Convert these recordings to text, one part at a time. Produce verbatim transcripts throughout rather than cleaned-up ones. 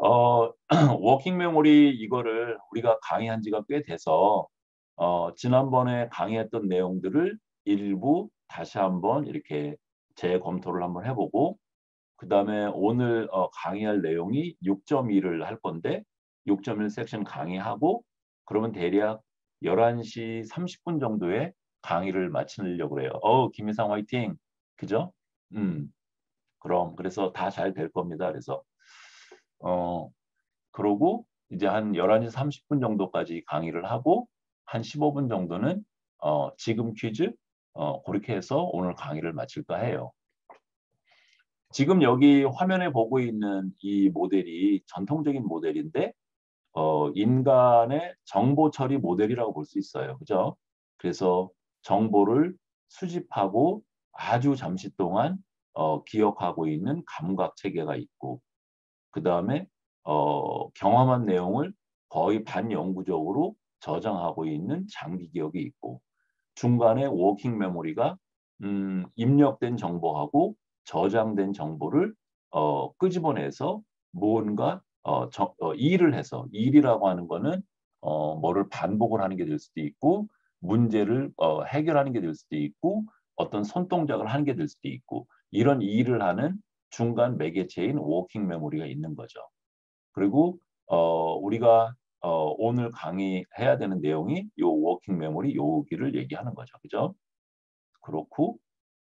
어, 워킹 메모리 이거를 우리가 강의한 지가 꽤 돼서 어, 지난번에 강의했던 내용들을 일부 다시 한번 이렇게 재검토를 한번 해보고 그 다음에 오늘 어, 강의할 내용이 육 점 일을 할 건데 육 점 일 섹션 강의하고 그러면 대략 열한 시 삼십 분 정도에 강의를 마치려고 그래요. 어, 김희상 화이팅. 그죠? 음, 그럼 그래서 다 잘 될 겁니다. 그래서 어, 그러고 이제 한 열한 시 삼십 분 정도까지 강의를 하고 한 십오 분 정도는 어, 지금 퀴즈 어, 그렇게 해서 오늘 강의를 마칠까 해요. 지금 여기 화면에 보고 있는 이 모델이 전통적인 모델인데 어, 인간의 정보 처리 모델이라고 볼 수 있어요. 그죠? 그래서 정보를 수집하고 아주 잠시 동안 어, 기억하고 있는 감각 체계가 있고 그 다음에 어, 경험한 내용을 거의 반영구적으로 저장하고 있는 장기 기억이 있고 중간에 워킹 메모리가 음, 입력된 정보하고 저장된 정보를 어, 끄집어내서 무언가 어, 저, 어, 일을 해서 일이라고 하는 거는 어, 뭐를 반복을 하는 게 될 수도 있고 문제를 어, 해결하는 게 될 수도 있고 어떤 손동작을 하는 게 될 수도 있고 이런 일을 하는 중간 매개체인 워킹 메모리가 있는 거죠. 그리고 어, 우리가 어, 오늘 강의해야 되는 내용이 요 워킹 메모리 여기를 얘기하는 거죠. 그죠? 그렇고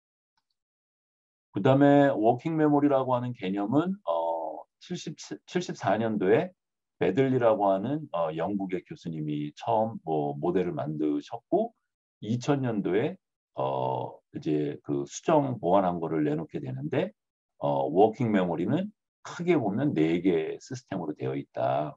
그다음에 워킹 메모리라고 하는 개념은 어, 칠십, 칠십사 년도에 베들리라고 하는 어, 영국의 교수님이 처음 뭐 모델을 만드셨고 이천 년도에 어, 이제 그 수정 보완한 거를 내놓게 되는데 어, 워킹 메모리는 크게 보면 네 개의 시스템으로 되어 있다.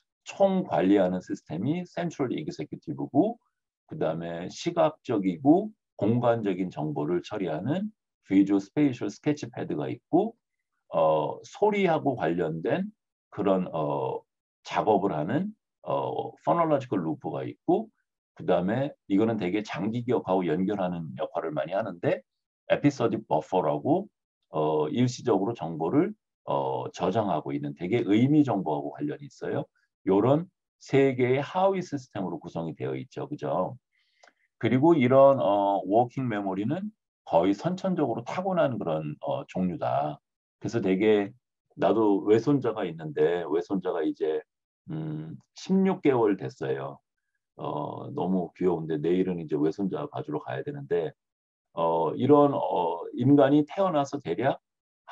총 관리하는 시스템이 센트럴 이그제큐티브고 그다음에 시각적이고 공간적인 정보를 처리하는 비주얼 스페이셜 스케치패드가 있고 어, 소리하고 관련된 그런 어, 작업을 하는 어, 포놀로지컬 루프가 있고 그다음에 이거는 되게 장기 기억하고 연결하는 역할을 많이 하는데 에피소딕 버퍼라고 어, 일시적으로 정보를 어, 저장하고 있는 되게 의미 정보하고 관련이 있어요. 요런 세 개의 하위 시스템으로 구성이 되어 있죠. 그죠? 그리고 이런 어, 워킹 메모리는 거의 선천적으로 타고난 그런 어, 종류다. 그래서 되게 나도 외손자가 있는데 외손자가 이제 음, 십육 개월 됐어요. 어, 너무 귀여운데 내일은 이제 외손자 봐주러 가야 되는데 어, 이런 어, 인간이 태어나서 대략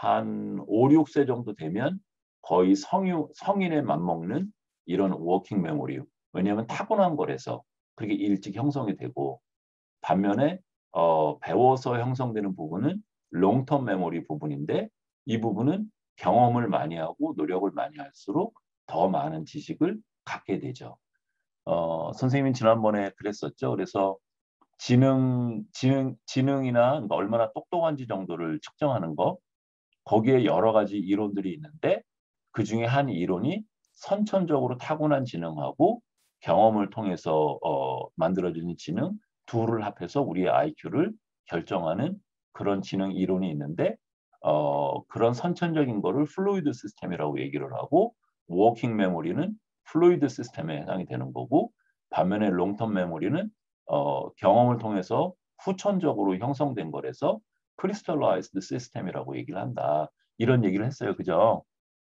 한 오, 육 세 정도 되면 거의 성유, 성인에 맞먹는 이런 워킹 메모리. 왜냐하면 타고난 거라서 그렇게 일찍 형성이 되고 반면에 어, 배워서 형성되는 부분은 롱텀 메모리 부분인데 이 부분은 경험을 많이 하고 노력을 많이 할수록 더 많은 지식을 갖게 되죠. 어, 선생님이 지난번에 그랬었죠. 그래서 지능, 지능, 지능이나 그러니까 얼마나 똑똑한지 정도를 측정하는 거, 거기에 여러 가지 이론들이 있는데 그 중에 한 이론이 선천적으로 타고난 지능하고 경험을 통해서 어, 만들어지는 지능 둘을 합해서 우리의 아이큐를 결정하는 그런 지능 이론이 있는데 어, 그런 선천적인 거를 플루이드 시스템이라고 얘기를 하고 워킹 메모리는 플루이드 시스템에 해당이 되는 거고 반면에 롱텀 메모리는 어, 경험을 통해서 후천적으로 형성된 거라서 크리스탈라이즈드 시스템이라고 얘기를 한다. 이런 얘기를 했어요. 그죠?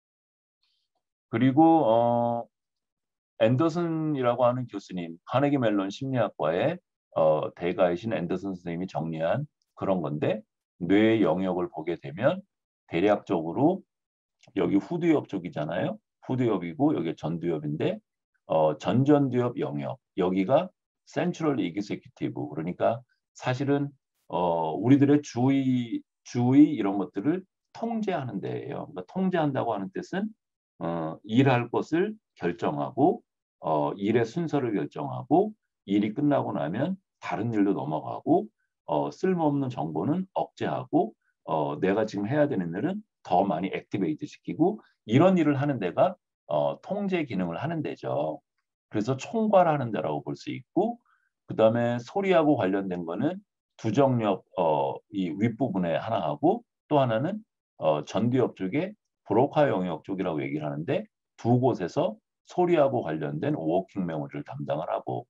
그리고 어, 앤더슨이라고 하는 교수님, 카네기 멜론 심리학과의 어, 대가이신 앤더슨 선생님이 정리한 그런 건데 뇌의 영역을 보게 되면 대략적으로 여기 후두엽 쪽이잖아요. 후두엽이고 여기 전두엽인데 어, 전전두엽 영역 여기가 센트럴 이그제큐티브 그러니까 사실은 어, 우리들의 주의 주의 이런 것들을 통제하는 데예요. 그러니까 통제한다고 하는 뜻은 어, 일할 것을 결정하고 어, 일의 순서를 결정하고 일이 끝나고 나면 다른 일로 넘어가고 어, 쓸모없는 정보는 억제하고 어, 내가 지금 해야 되는 일은 더 많이 액티베이트 시키고 이런 일을 하는 데가 어, 통제 기능을 하는 데죠. 그래서 총괄하는 데라고 볼 수 있고 그다음에 소리하고 관련된 거는 두정엽 어, 이 윗부분에 하나 하고 또 하나는 어, 전두엽 쪽에 브로카 영역 쪽이라고 얘기를 하는데 두 곳에서 소리하고 관련된 워킹 메모리를 담당을 하고,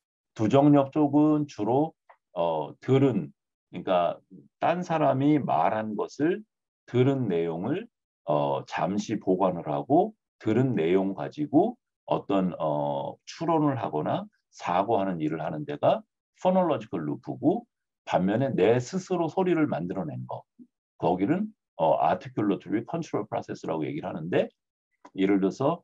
두정엽 쪽은 주로 어, 들은, 그러니까 딴 사람이 말한 것을 들은 내용을 어, 잠시 보관을 하고 들은 내용 가지고 어떤 어, 추론을 하거나 사고하는 일을 하는 데가 포놀로지컬 루프고, 반면에 내 스스로 소리를 만들어낸 거, 거기는 어, 아티큘러토리 컨트롤 프로세스라고 얘기를 하는데, 예를 들어서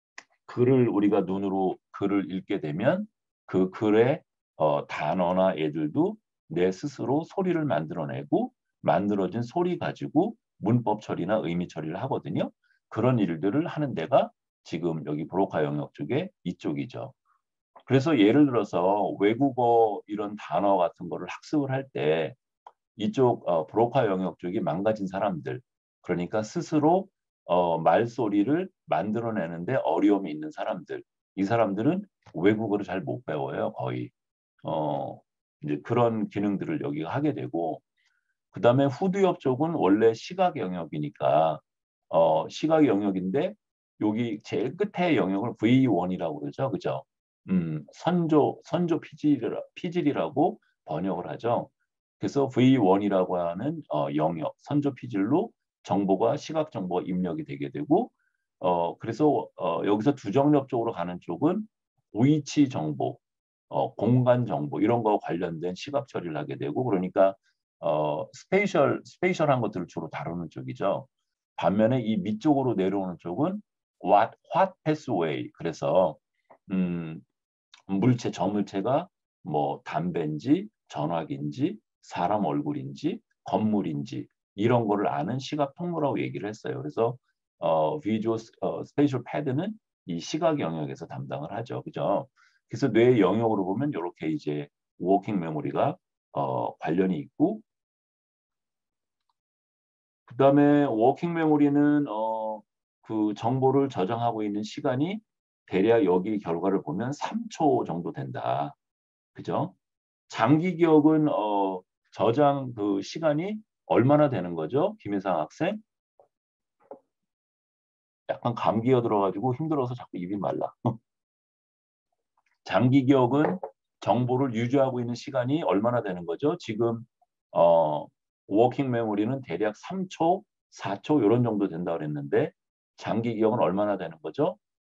글을 우리가 눈으로 글을 읽게 되면 그 글의 어, 단어나 애들도 내 스스로 소리를 만들어내고 만들어진 소리 가지고 문법 처리나 의미 처리를 하거든요. 그런 일들을 하는 데가 지금 여기 브로카 영역 쪽에 이쪽이죠. 그래서 예를 들어서 외국어 이런 단어 같은 거를 학습을 할 때 이쪽 어, 브로카 영역 쪽이 망가진 사람들, 그러니까 스스로 어, 말소리를 만들어내는데 어려움이 있는 사람들, 이 사람들은 외국어를 잘 못 배워요, 거의. 어, 이제 그런 기능들을 여기가 하게 되고, 그 다음에 후두엽 쪽은 원래 시각 영역이니까 어, 시각 영역인데 여기 제일 끝에 영역을 브이 원이라고 그러죠, 그죠? 음, 선조 선조 피질이라, 피질이라고 번역을 하죠. 그래서 브이 원이라고 하는 어, 영역, 선조 피질로 정보가 시각 정보가 입력이 되게 되고, 어, 그래서 어, 여기서 두정엽 쪽으로 가는 쪽은 위치 정보, 어, 공간 정보 이런 거 관련된 시각 처리를 하게 되고, 그러니까 어, 스페이셜 스페이셜한 것들을 주로 다루는 쪽이죠. 반면에 이 밑쪽으로 내려오는 쪽은 what what pathway, 그래서 음, 물체, 저물체가 뭐 담배인지 전화기인지 사람 얼굴인지 건물인지 이런 거를 아는 시각 통로라고 얘기를 했어요. 그래서 어, 비주얼 어, 스페이셜 패드는 이 시각 영역에서 담당을 하죠. 그죠? 그래서 뇌 영역으로 보면 이렇게 이제 워킹 메모리가 어, 관련이 있고, 그다음에 워킹 메모리는 어, 그 정보를 저장하고 있는 시간이 대략 여기 결과를 보면 삼 초 정도 된다. 그죠? 장기 기억은 어, 저장 그 시간이 얼마나 되는 거죠? 김혜상 학생? 약간 감기가 들어가지고 힘들어서 자꾸 입이 말라. 장기 기억은 정보를 유지하고 있는 시간이 얼마나 되는 거죠? 지금 어, 워킹 메모리는 대략 삼 초, 사 초 이런 정도 된다고 그랬는데 장기 기억은 얼마나 되는 거죠?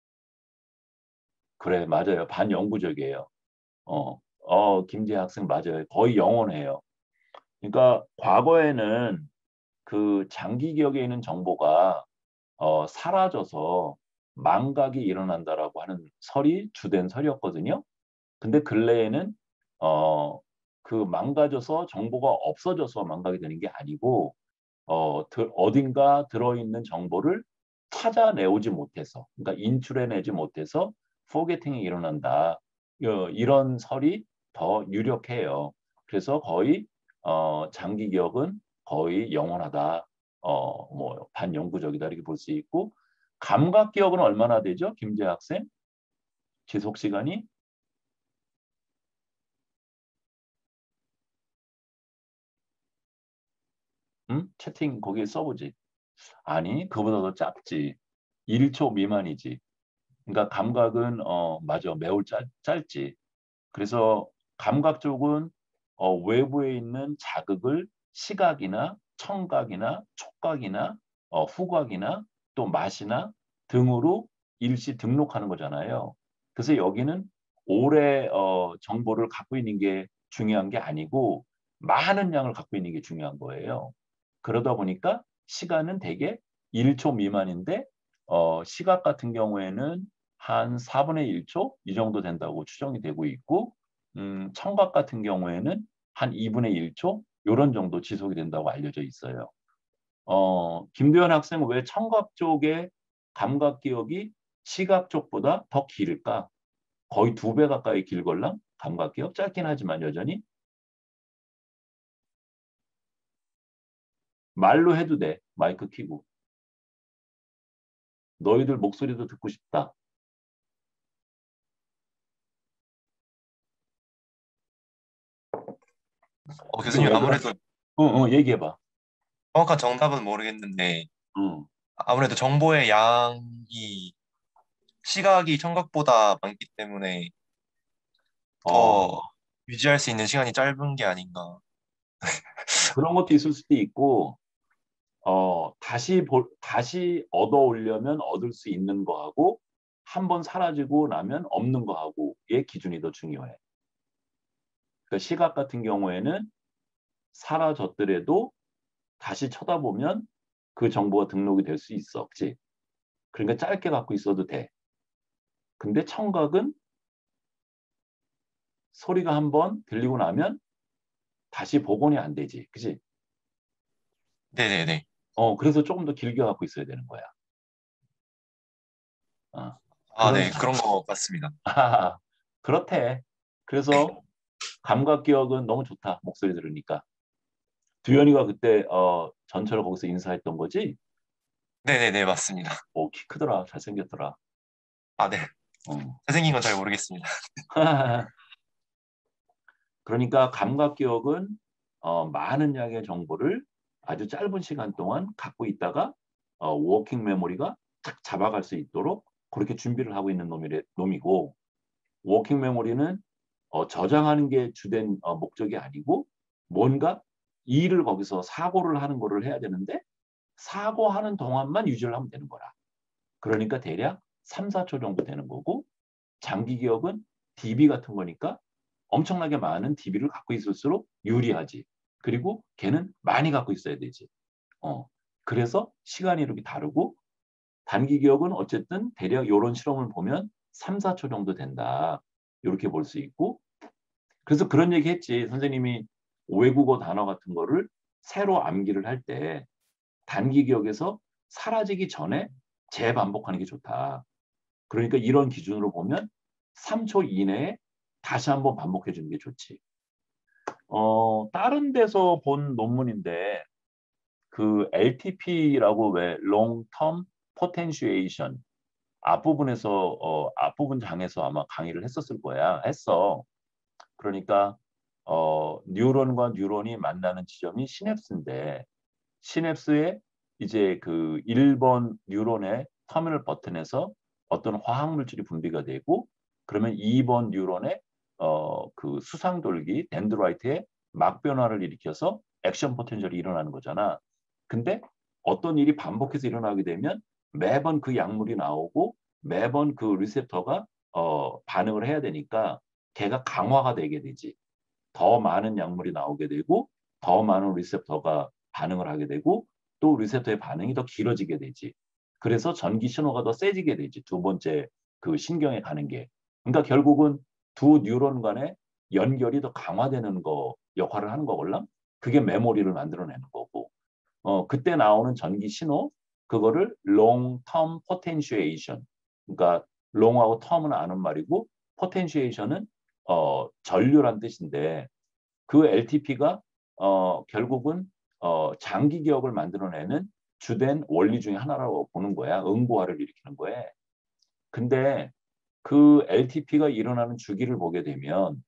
그래, 맞아요. 반영구적이에요. 어, 어, 김재 학생 맞아요. 거의 영원해요. 그러니까 과거에는 그 장기 기억에 있는 정보가 어, 사라져서 망각이 일어난다라고 하는 설이 주된 설이었거든요. 근데 근래에는 어, 그 망가져서 정보가 없어져서 망각이 되는 게 아니고 어, 드, 어딘가 들어있는 정보를 찾아내오지 못해서, 그러니까 인출해내지 못해서 포게팅이 일어난다. 어, 이런 설이 더 유력해요. 그래서 거의 어, 장기 기억은 거의 영원하다. 어, 뭐 반영구적이다 이렇게 볼 수 있고, 감각 기억은 얼마나 되죠? 김재 학생? 지속 시간이? 응? 채팅 거기에 써보지. 아니, 그보다 더 짧지. 일 초 미만이지. 그러니까 감각은 어 맞아 매우 짧, 짧지. 그래서 감각 쪽은 어, 외부에 있는 자극을 시각이나 청각이나 촉각이나 어, 후각이나 또 맛이나 등으로 일시 등록하는 거잖아요. 그래서 여기는 오래 어, 정보를 갖고 있는 게 중요한 게 아니고 많은 양을 갖고 있는 게 중요한 거예요. 그러다 보니까 시간은 대개 일 초 미만인데 어, 시각 같은 경우에는 한 사분의 일 초 이 정도 된다고 추정이 되고 있고, 음, 청각 같은 경우에는 한 이분의 일 초 이런 정도 지속이 된다고 알려져 있어요. 어, 김도현 학생 왜 청각 쪽의 감각 기억이 시각 쪽보다 더 길까? 거의 두 배 가까이 길걸랑? 감각 기억 짧긴 하지만 여전히 말로 해도 돼. 마이크 키고. 너희들 목소리도 듣고 싶다. 어, 응, 교수님, 얘들아. 아무래도 응, 응, 얘기해봐. 정확한 정답은 모르겠는데, 응, 아무래도 정보의 양이, 시각이 청각보다 많기 때문에 어, 더 유지할 수 있는 시간이 짧은 게 아닌가. 그런 것도 있을 수도 있고, 어, 다시 볼, 다시 얻어 오려면 얻을 수 있는 거하고, 한 번 사라지고 나면 없는 거하고의 기준이 더 중요해. 그러니까 시각 같은 경우에는 사라졌더라도 다시 쳐다보면 그 정보가 등록이 될 수 있어. 그치? 그러니까 짧게 갖고 있어도 돼. 근데 청각은 소리가 한번 들리고 나면 다시 복원이 안 되지. 그치? 네네네. 어, 그래서 조금 더 길게 갖고 있어야 되는 거야. 어, 아, 그런, 네. 그런 것 같습니다. 아, 그렇대. 네. 그래서 감각 기억은 너무 좋다. 목소리 들으니까. 두현이가 그때 어, 전철 거기서 인사했던 거지? 네네네, 맞습니다. 오, 키 크더라. 잘생겼더라. 아, 네. 어. 잘생긴 건 잘 모르겠습니다. 그러니까 감각 기억은 어, 많은 양의 정보를 아주 짧은 시간 동안 갖고 있다가 어, 워킹 메모리가 탁 잡아갈 수 있도록 그렇게 준비를 하고 있는 놈이래, 놈이고 워킹 메모리는 어, 저장하는 게 주된 어, 목적이 아니고 뭔가 일을 거기서 사고를 하는 거를 해야 되는데 사고하는 동안만 유지를 하면 되는 거라. 그러니까 대략 삼, 사 초 정도 되는 거고 장기 기억은 디비 같은 거니까 엄청나게 많은 디비를 갖고 있을수록 유리하지. 그리고 걔는 많이 갖고 있어야 되지. 어. 그래서 시간이 이렇게 다르고 단기 기억은 어쨌든 대략 이런 실험을 보면 삼, 사 초 정도 된다. 이렇게 볼 수 있고 그래서 그런 얘기 했지. 선생님이 외국어 단어 같은 거를 새로 암기를 할 때 단기 기억에서 사라지기 전에 재반복하는 게 좋다. 그러니까 이런 기준으로 보면 삼 초 이내에 다시 한번 반복해 주는 게 좋지. 어, 다른 데서 본 논문인데 그 엘티피라고 왜 Long Term Potentiation 앞부분에서 어, 앞부분 장에서 아마 강의를 했었을 거야. 했어. 그러니까 어, 뉴런과 뉴런이 만나는 지점이 시냅스인데 시냅스에 이제 그 일 번 뉴런의 터미널 버튼에서 어떤 화학 물질이 분비가 되고 그러면 이 번 뉴런의 어, 그 수상돌기 덴드라이트의 막 변화를 일으켜서 액션 포텐셜이 일어나는 거잖아. 근데 어떤 일이 반복해서 일어나게 되면 매번 그 약물이 나오고 매번 그 리셉터가 어, 반응을 해야 되니까 걔가 강화가 되게 되지. 더 많은 약물이 나오게 되고 더 많은 리셉터가 반응을 하게 되고 또 리셉터의 반응이 더 길어지게 되지. 그래서 전기 신호가 더 세지게 되지. 두 번째 그 신경에 가는 게. 그러니까 결국은 두 뉴런 간의 연결이 더 강화되는 거 역할을 하는 거걸랑 그게 메모리를 만들어내는 거고. 어, 그때 나오는 전기 신호 그거를 long term potentiation. 그러니까 long하고 term은 아는 말이고 potentiation은 어, 전류란 뜻인데 그 엘티피가 어, 결국은 어, 장기 기억을 만들어내는 주된 원리 중에 하나라고 보는 거야. 응고화를 일으키는 거에. 근데 그 엘티피가 일어나는 주기를 보게 되면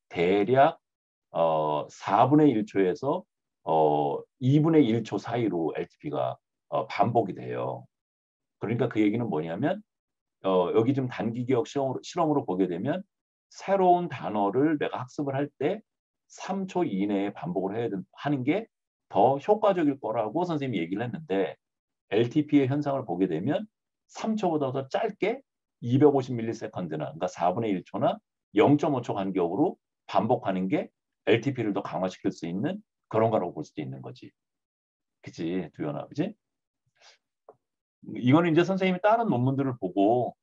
대략 어, 사분의 일 초에서 어, 이분의 일 초 사이로 엘티피가 어, 반복이 돼요. 그러니까 그 얘기는 뭐냐면 어, 여기 좀 단기 기억 실험으로, 실험으로 보게 되면 새로운 단어를 내가 학습을 할 때 삼 초 이내에 반복을 해야 된, 하는 게 더 효과적일 거라고 선생님이 얘기를 했는데 엘티피의 현상을 보게 되면 삼 초보다 더 짧게 이백오십 밀리세컨드나 그러니까 사분의 일 초나 영 점 오 초 간격으로 반복하는 게 엘티피를 더 강화시킬 수 있는 그런 거라고 볼 수도 있는 거지. 그치, 두현아, 그치? 이거는 이제 선생님이 다른 논문들을 보고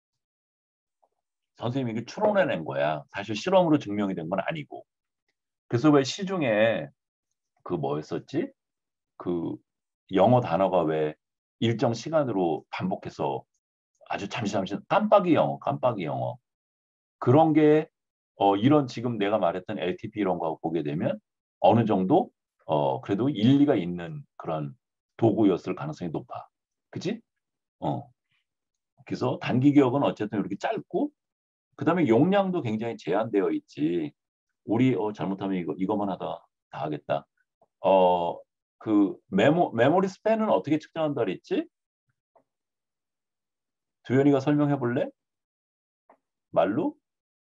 선생님이 이게 추론해낸 거야. 사실 실험으로 증명이 된 건 아니고. 그래서 왜 시중에 그 뭐였었지? 그 영어 단어가 왜 일정 시간으로 반복해서 아주 잠시 잠시 깜빡이 영어, 깜빡이 영어. 그런 게 어, 이런 지금 내가 말했던 엘티피 이런 거 보게 되면 어느 정도 어, 그래도 일리가 있는 그런 도구였을 가능성이 높아. 그지? 어. 그래서 단기 기억은 어쨌든 이렇게 짧고 그다음에 용량도 굉장히 제한되어 있지. 우리 어, 잘못하면 이거 이거만 하다 다 하겠다. 어, 그 메모 메모리 스팬은 어떻게 측정한다 그랬지? 두현이가 설명해 볼래? 말로?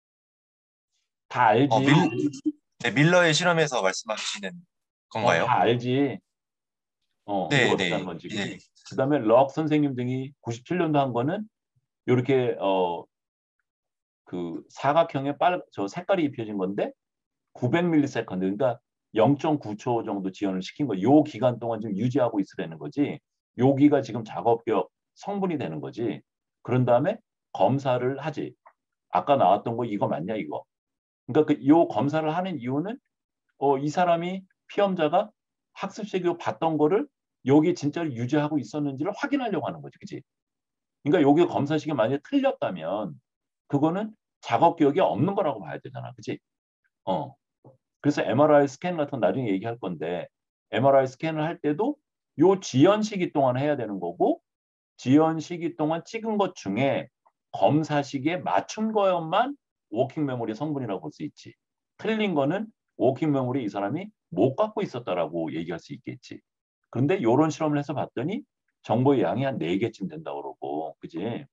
다 어, 알지. 밀, 네, 밀러의 실험에서 말씀하시는 어, 건가요? 다 알지. 어, 이거 네, 어떻게 하는 네, 건지, 네. 그지? 그다음에 럭 선생님 등이 구십칠 년도 한 거는 요렇게 어 그 사각형의 빨 저 색깔이 입혀진 건데 구백 밀리세컨드, 그러니까 영 점 구 초 정도 지연을 시킨 거. 요 기간 동안 지금 유지하고 있으라는 거지. 여기가 지금 작업력 성분이 되는 거지. 그런 다음에 검사를 하지. 아까 나왔던 거 이거 맞냐 이거. 그러니까 그 요 검사를 하는 이유는 어, 이 사람이 피험자가 학습식으로 봤던 거를 여기 진짜로 유지하고 있었는지를 확인하려고 하는 거지. 그치? 그러니까 여기 검사식이 만약에 틀렸다면 그거는 작업 기억이 없는 거라고 봐야 되잖아. 그치? 어. 그래서 엠알아이 스캔 같은 건 나중에 얘기할 건데 엠알아이 스캔을 할 때도 요 지연 시기 동안 해야 되는 거고 지연 시기 동안 찍은 것 중에 검사 시기에 맞춘 거여만 워킹 메모리 성분이라고 볼 수 있지. 틀린 거는 워킹 메모리 이 사람이 못 갖고 있었다라고 얘기할 수 있겠지. 그런데 이런 실험을 해서 봤더니 정보의 양이 한 네 개쯤 된다고 그러고, 그지?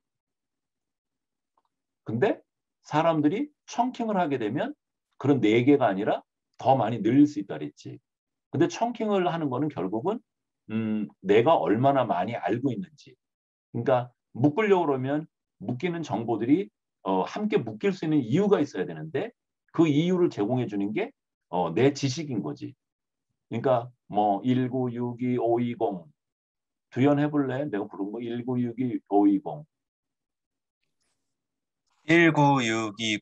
근데 사람들이 청킹을 하게 되면 그런 네 개가 아니라 더 많이 늘릴 수 있다 그랬지. 근데 청킹을 하는 거는 결국은 음, 내가 얼마나 많이 알고 있는지. 그러니까 묶으려고 그러면 묶이는 정보들이 어, 함께 묶일 수 있는 이유가 있어야 되는데 그 이유를 제공해 주는 게 어, 내 지식인 거지. 그러니까 뭐 일구육이 오이공 두연 해볼래? 내가 부른 거 일구육이 오이공. 일구육이구오공.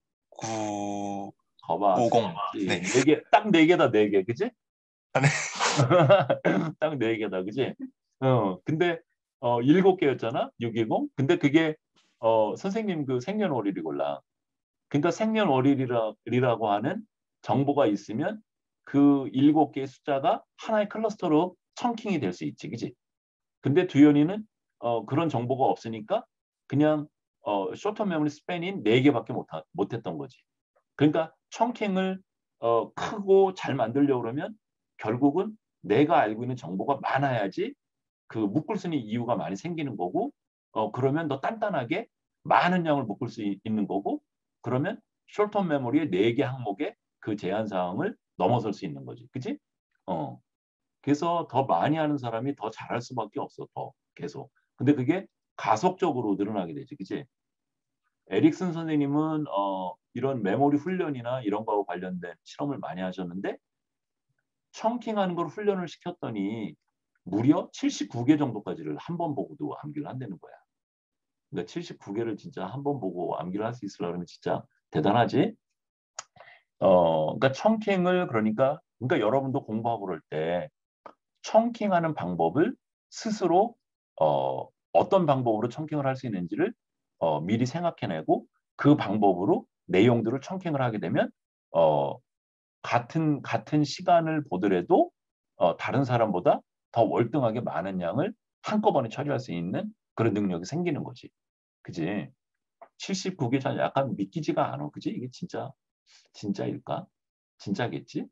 거봐, 네. 네 개, 딱 네 개다, 네 개, 그지? 아, 네. 딱 네 개다, 그지? 어, 근데 어, 일곱 개였잖아, 육이공. 근데 그게 어, 선생님 그 생년월일이 골라. 그러니까 생년월일이라고 하는 정보가 있으면 그 일곱 개의 숫자가 하나의 클러스터로 청킹이 될 수 있지, 그지? 근데 두현이는 어, 그런 정보가 없으니까 그냥 어, 쇼터 메모리 스팬인 네 개밖에 못, 못했던 거지. 그러니까 청킹을 어, 크고 잘 만들려고 그러면 결국은 내가 알고 있는 정보가 많아야지 그 묶을 수 있는 이유가 많이 생기는 거고 어, 그러면 더 단단하게 많은 양을 묶을 수 있, 는 거고 그러면 숄터 메모리의 네 개 항목의 그 제한 사항을 넘어설 수 있는 거지. 그지? 어. 그래서 더 많이 하는 사람이 더 잘할 수밖에 없어. 더 계속. 근데 그게 가속적으로 늘어나게 되지. 그지? 에릭슨 선생님은 어, 이런 메모리 훈련이나 이런 거하고 관련된 실험을 많이 하셨는데 청킹하는 걸 훈련을 시켰더니 무려 칠십구 개 정도까지를 한 번 보고도 암기를 한다는 거야. 그러니까 칠십구 개를 진짜 한 번 보고 암기를 할 수 있으려면 진짜 대단하지? 어, 그러니까 청킹을 그러니까 그러니까 여러분도 공부하고 그럴 때 청킹하는 방법을 스스로 어, 어떤 방법으로 청킹을 할 수 있는지를 어, 미리 생각해내고 그 방법으로 내용들을 청킹을 하게 되면 어, 같은 같은 시간을 보더라도 어, 다른 사람보다 더 월등하게 많은 양을 한꺼번에 처리할 수 있는 그런 능력이 생기는 거지. 그지? 칠십구 개 전 약간 믿기지가 않아. 그지? 이게 진짜 진짜일까? 진짜겠지?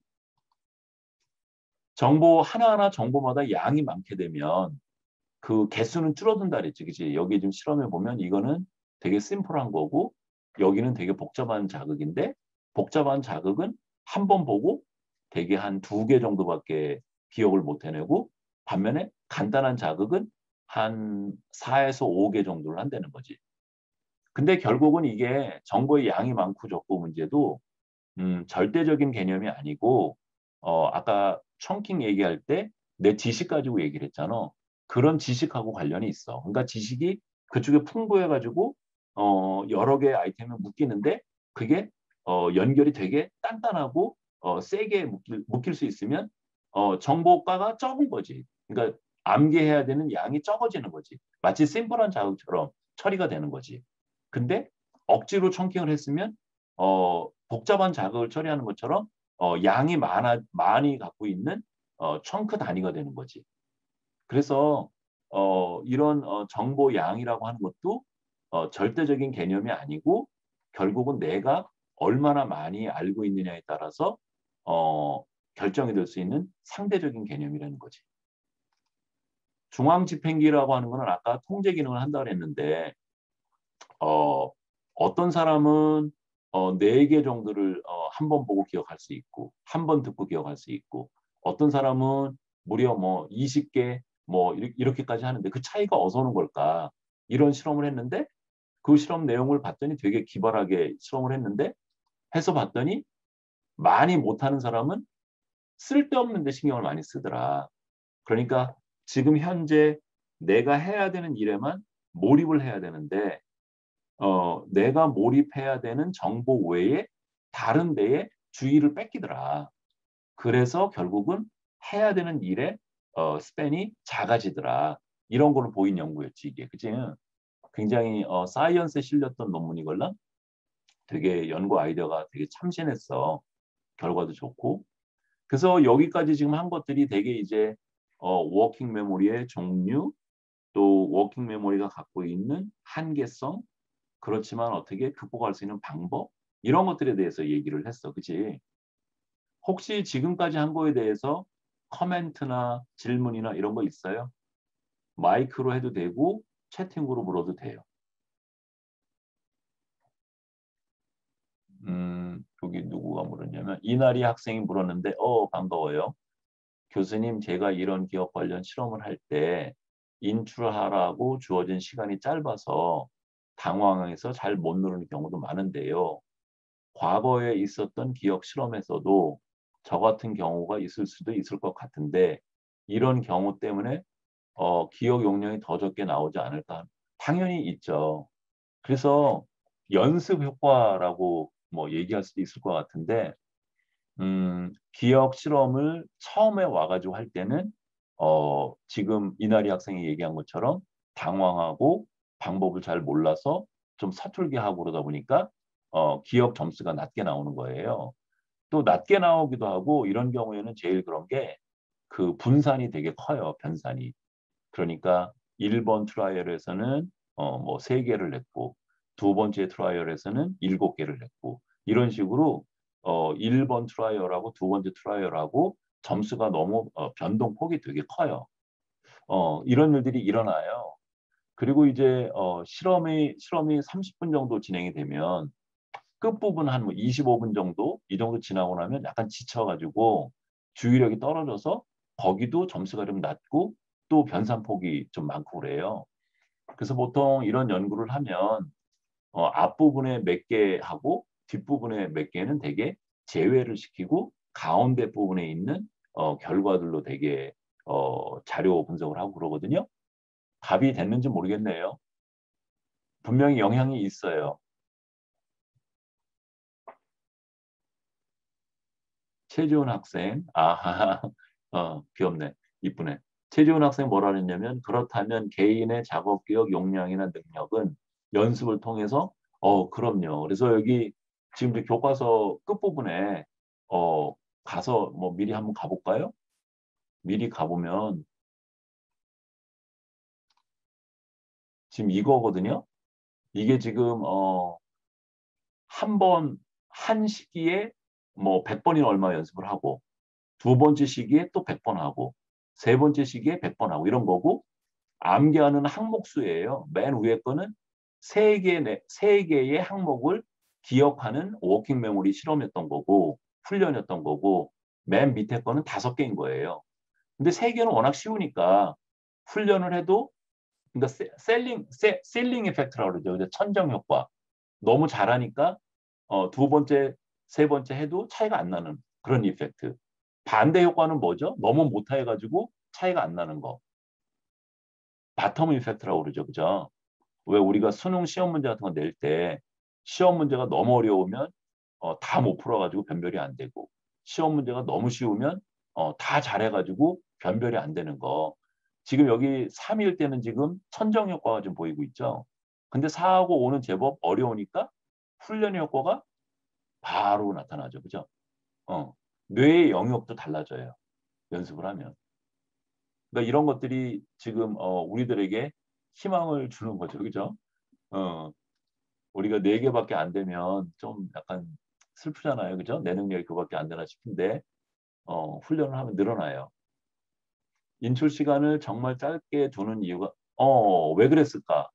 정보 하나하나 정보마다 양이 많게 되면 그 개수는 줄어든다 그랬지. 그지? 여기 지금 실험해 보면 이거는 되게 심플한 거고 여기는 되게 복잡한 자극인데 복잡한 자극은 한 번 보고 되게 한 두 개 정도밖에 기억을 못 해내고 반면에 간단한 자극은 한 사에서 오 개 정도를 한다는 거지. 근데 결국은 이게 정보의 양이 많고 적고 문제도 음, 절대적인 개념이 아니고 어, 아까 청킹 얘기할 때 내 지식 가지고 얘기를 했잖아. 그런 지식하고 관련이 있어. 그러니까 지식이 그쪽에 풍부해가지고 어, 여러 개의 아이템을 묶이는데 그게 어, 연결이 되게 단단하고 어, 세게 묶일, 묶일 수 있으면 어, 정보가가 적은 거지. 그러니까 암기해야 되는 양이 적어지는 거지. 마치 심플한 자극처럼 처리가 되는 거지. 근데 억지로 청킹을 했으면 어, 복잡한 자극을 처리하는 것처럼 어, 양이 많아, 많이 갖고 있는 어, 청크 단위가 되는 거지. 그래서 어, 이런 어, 정보 양이라고 하는 것도 어, 절대적인 개념이 아니고 결국은 내가 얼마나 많이 알고 있느냐에 따라서 어, 결정이 될 수 있는 상대적인 개념이라는 거지. 중앙집행기라고 하는 거는 아까 통제 기능을 한다고 그랬는데 어, 어떤 사람은 어, 네 개 정도를 어, 한 번 보고 기억할 수 있고 한 번 듣고 기억할 수 있고 어떤 사람은 무려 뭐 이십 개 뭐 이렇게, 이렇게까지 하는데 그 차이가 어디서 오는 걸까? 이런 실험을 했는데 그 실험 내용을 봤더니 되게 기발하게 실험을 했는데 해서 봤더니 많이 못하는 사람은 쓸데없는 데 신경을 많이 쓰더라. 그러니까 지금 현재 내가 해야 되는 일에만 몰입을 해야 되는데 어, 내가 몰입해야 되는 정보 외에 다른 데에 주의를 뺏기더라. 그래서 결국은 해야 되는 일에 어, 스팬이 작아지더라. 이런 거를 보인 연구였지 이게. 그치? 굉장히 어, 사이언스에 실렸던 논문이걸라 되게 연구 아이디어가 되게 참신했어. 결과도 좋고. 그래서 여기까지 지금 한 것들이 되게 이제 어, 워킹 메모리의 종류, 또 워킹 메모리가 갖고 있는 한계성, 그렇지만 어떻게 극복할 수 있는 방법, 이런 것들에 대해서 얘기를 했어. 그치? 혹시 지금까지 한 거에 대해서 커멘트나 질문이나 이런 거 있어요? 마이크로 해도 되고 채팅으로 물어도 돼요. 음, 여기 누구가 물었냐면 이나리 학생이 물었는데 어 반가워요. 교수님, 제가 이런 기업 관련 실험을 할 때 인출하라고 주어진 시간이 짧아서 당황해서 잘 못 누르는 경우도 많은데요. 과거에 있었던 기억 실험에서도 저 같은 경우가 있을 수도 있을 것 같은데 이런 경우 때문에 어, 기억 용량이 더 적게 나오지 않을까? 당연히 있죠. 그래서 연습 효과라고 뭐 얘기할 수도 있을 것 같은데 음, 기억 실험을 처음에 와가지고 할 때는 어, 지금 이나리 학생이 얘기한 것처럼 당황하고 방법을 잘 몰라서 좀 서툴게 하고 그러다 보니까 어, 기억 점수가 낮게 나오는 거예요. 또 낮게 나오기도 하고 이런 경우에는 제일 그런 게 그 분산이 되게 커요. 변산이. 그러니까 일 번 트라이얼에서는 어, 뭐 세 개를 냈고 두 번째 트라이얼에서는 일곱 개를 냈고 이런 식으로 어, 일 번 트라이얼하고 두 번째 트라이얼하고 점수가 너무 어, 변동폭이 되게 커요. 어, 이런 일들이 일어나요. 그리고 이제 어, 실험이 실험이 삼십 분 정도 진행이 되면 끝부분 한 뭐 이십오 분 정도 이 정도 지나고 나면 약간 지쳐가지고 주의력이 떨어져서 거기도 점수가 좀 낮고 또 변산폭이 좀 많고 그래요. 그래서 보통 이런 연구를 하면 어, 앞부분에 몇 개 하고 뒷부분에 몇 개는 되게 제외를 시키고 가운데 부분에 있는 어, 결과들로 되게 어, 자료 분석을 하고 그러거든요. 답이 됐는지 모르겠네요. 분명히 영향이 있어요. 최지훈 학생, 아하, 어, 귀엽네, 이쁘네. 최지훈 학생 뭐라 그랬냐면 그렇다면 개인의 작업 기억 용량이나 능력은 연습을 통해서 어, 그럼요. 그래서 여기 지금 이제 교과서 끝부분에 어, 가서 뭐 미리 한번 가볼까요? 미리 가보면 지금 이거거든요. 이게 지금 어, 한 번, 한 시기에 뭐 백 번이나 얼마 연습을 하고 두 번째 시기에 또 백 번 하고 세 번째 시기에 백 번 하고 이런 거고 암기하는 항목수예요. 맨 위에 거는 세 개, 세 개의 항목을 기억하는 워킹 메모리 실험이었던 거고 훈련이었던 거고 맨 밑에 거는 다섯 개인 거예요. 근데 세 개는 워낙 쉬우니까 훈련을 해도 그러니까 세- 셀링 세, 셀링 이펙트라고 그러죠. 그죠? 천정 효과. 너무 잘하니까 어, 두 번째, 세 번째 해도 차이가 안 나는 그런 이펙트. 반대 효과는 뭐죠? 너무 못해가지고 차이가 안 나는 거. 바텀 이펙트라고 그러죠. 그죠? 왜 우리가 수능 시험 문제 같은 거 낼 때 시험 문제가 너무 어려우면 어, 다 못 풀어가지고 변별이 안 되고 시험 문제가 너무 쉬우면 어, 다 잘해가지고 변별이 안 되는 거. 지금 여기 삼일 때는 지금 천정 효과가 좀 보이고 있죠. 근데 사하고 오는 제법 어려우니까 훈련의 효과가 바로 나타나죠. 그죠? 어, 뇌의 영역도 달라져요. 연습을 하면. 그러니까 이런 것들이 지금 어, 우리들에게 희망을 주는 거죠. 그죠? 어, 우리가 네 개밖에 안 되면 좀 약간 슬프잖아요. 그죠? 내 능력이 그거밖에 안 되나 싶은데 어, 훈련을 하면 늘어나요. 인출 시간을 정말 짧게 두는 이유가 어, 왜 그랬을까?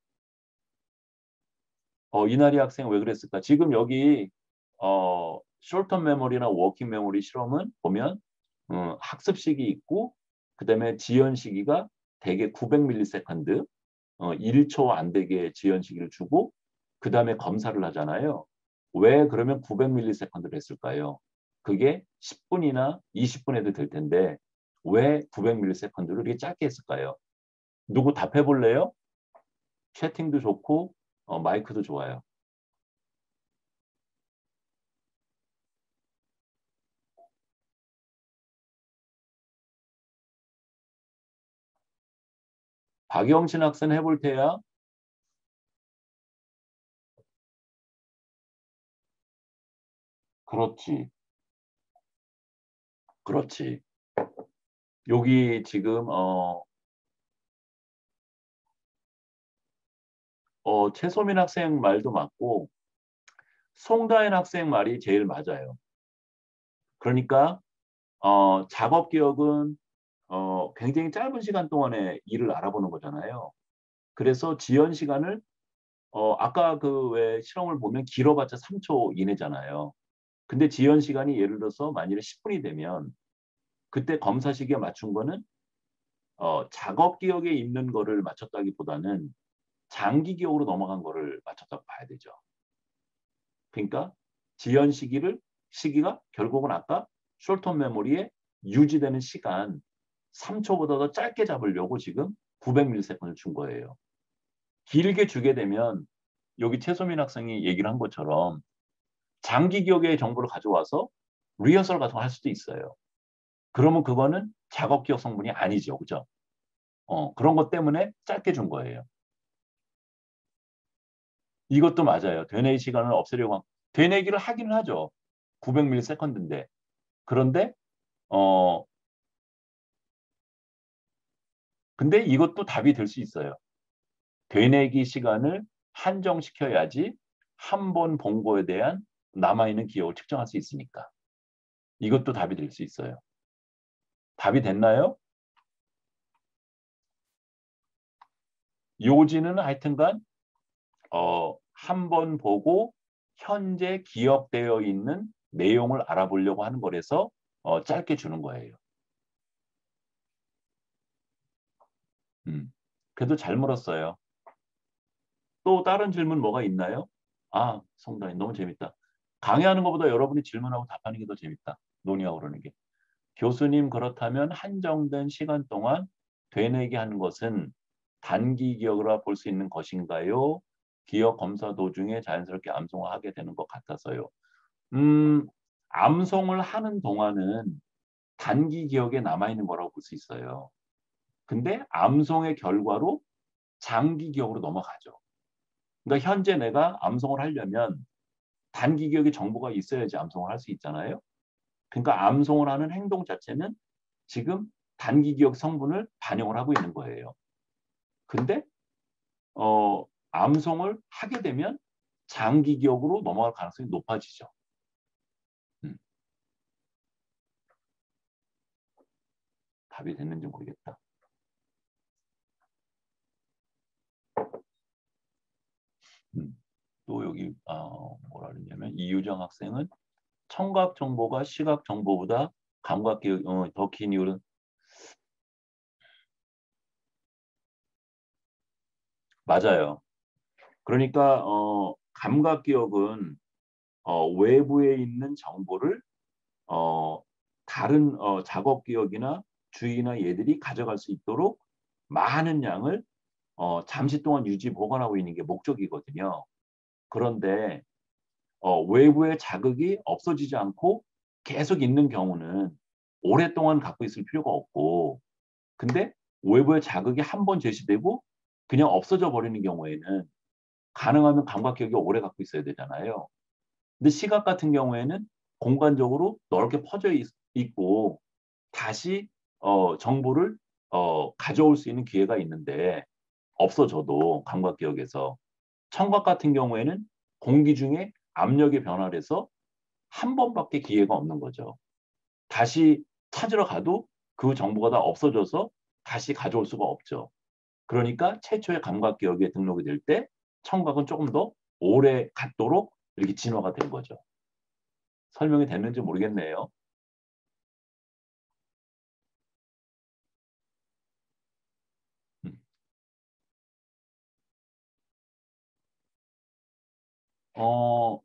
어, 이나리 학생 왜 그랬을까? 지금 여기 어, 숏텀 메모리나 워킹 메모리 실험은 보면 음, 학습 시기 있고 그다음에 지연 시기가 대개 구백 밀리세컨드, 어, 일 초 안 되게 지연 시기를 주고 그다음에 검사를 하잖아요. 왜 그러면 구백 밀리세컨드를 했을까요? 그게 십 분이나 이십 분 해도 될 텐데 왜 구백 밀리세컨드를 이렇게 짧게 했을까요? 누구 답해 볼래요? 채팅도 좋고 어, 마이크도 좋아요. 박영신 학생 해볼 테야. 그렇지, 그렇지. 여기 지금 어, 어, 최소민 학생 말도 맞고 송다현 학생 말이 제일 맞아요. 그러니까 어, 작업 기억은 어, 굉장히 짧은 시간 동안에 일을 알아보는 거잖아요. 그래서 지연 시간을 어, 아까 그 왜 실험을 보면 길어봤자 삼 초 이내잖아요. 근데 지연 시간이 예를 들어서 만일에 십 분이 되면 그때 검사 시기에 맞춘 거는 어, 작업 기억에 있는 거를 맞췄다기보다는 장기 기억으로 넘어간 거를 맞췄다고 봐야 되죠. 그러니까 지연 시기를 시기가 결국은 아까 숄텀 메모리에 유지되는 시간 삼 초보다 더 짧게 잡으려고 지금 구백 밀리세컨드를 준 거예요. 길게 주게 되면 여기 최소민 학생이 얘기를 한 것처럼 장기 기억의 정보를 가져와서 리허설 같은 거 할 수도 있어요. 그러면 그거는 작업 기억 성분이 아니죠. 그죠? 어, 그런 것 때문에 짧게 준 거예요. 이것도 맞아요. 되뇌이 시간을 없애려고 하면 되뇌기를 하기는 하죠. 구백 밀리세컨드인데. 그런데 어 근데 이것도 답이 될 수 있어요. 되뇌기 시간을 한정시켜야지 한 번 본 거에 대한 남아있는 기억을 측정할 수 있으니까. 이것도 답이 될 수 있어요. 답이 됐나요? 요지는 하여튼간 어, 한 번 보고 현재 기억되어 있는 내용을 알아보려고 하는 거라서 어, 짧게 주는 거예요. 음. 그래도 잘 물었어요. 또 다른 질문 뭐가 있나요? 아, 성단이 너무 재밌다. 강의하는 것보다 여러분이 질문하고 답하는 게 더 재밌다. 논의하고 그러는 게. 교수님, 그렇다면 한정된 시간 동안 되뇌게 하는 것은 단기 기억으로 볼 수 있는 것인가요? 기억 검사 도중에 자연스럽게 암송을 하게 되는 것 같아서요. 음, 암송을 하는 동안은 단기 기억에 남아있는 거라고 볼 수 있어요. 근데 암송의 결과로 장기 기억으로 넘어가죠. 그러니까 현재 내가 암송을 하려면 단기 기억의 정보가 있어야지 암송을 할 수 있잖아요. 그러니까 암송을 하는 행동 자체는 지금 단기 기억 성분을 반영을 하고 있는 거예요. 근데 어, 암송을 하게 되면 장기 기억으로 넘어갈 가능성이 높아지죠. 음, 답이 됐는지 모르겠다. 음, 또 여기 어, 뭐라 그러냐면 이유정 학생은 청각 정보가 시각 정보보다 감각 기억 어, 더 긴 이유는 맞아요. 그러니까 어, 감각 기억은 어, 외부에 있는 정보를 어, 다른 어, 작업 기억이나 주의나 얘들이 가져갈 수 있도록 많은 양을 어, 잠시 동안 유지 보관하고 있는 게 목적이거든요. 그런데 어, 외부의 자극이 없어지지 않고 계속 있는 경우는 오랫동안 갖고 있을 필요가 없고, 근데 외부의 자극이 한 번 제시되고 그냥 없어져 버리는 경우에는 가능하면 감각 기억이 오래 갖고 있어야 되잖아요. 근데 시각 같은 경우에는 공간적으로 넓게 퍼져 있, 고 다시 어, 정보를 어, 가져올 수 있는 기회가 있는데 없어져도 감각 기억에서 청각 같은 경우에는 공기 중에 압력의 변화를 해서 한 번밖에 기회가 없는 거죠. 다시 찾으러 가도 그 정보가 다 없어져서 다시 가져올 수가 없죠. 그러니까 최초의 감각기억에 등록이 될 때 청각은 조금 더 오래 갖도록 이렇게 진화가 된 거죠. 설명이 됐는지 모르겠네요. 음. 어,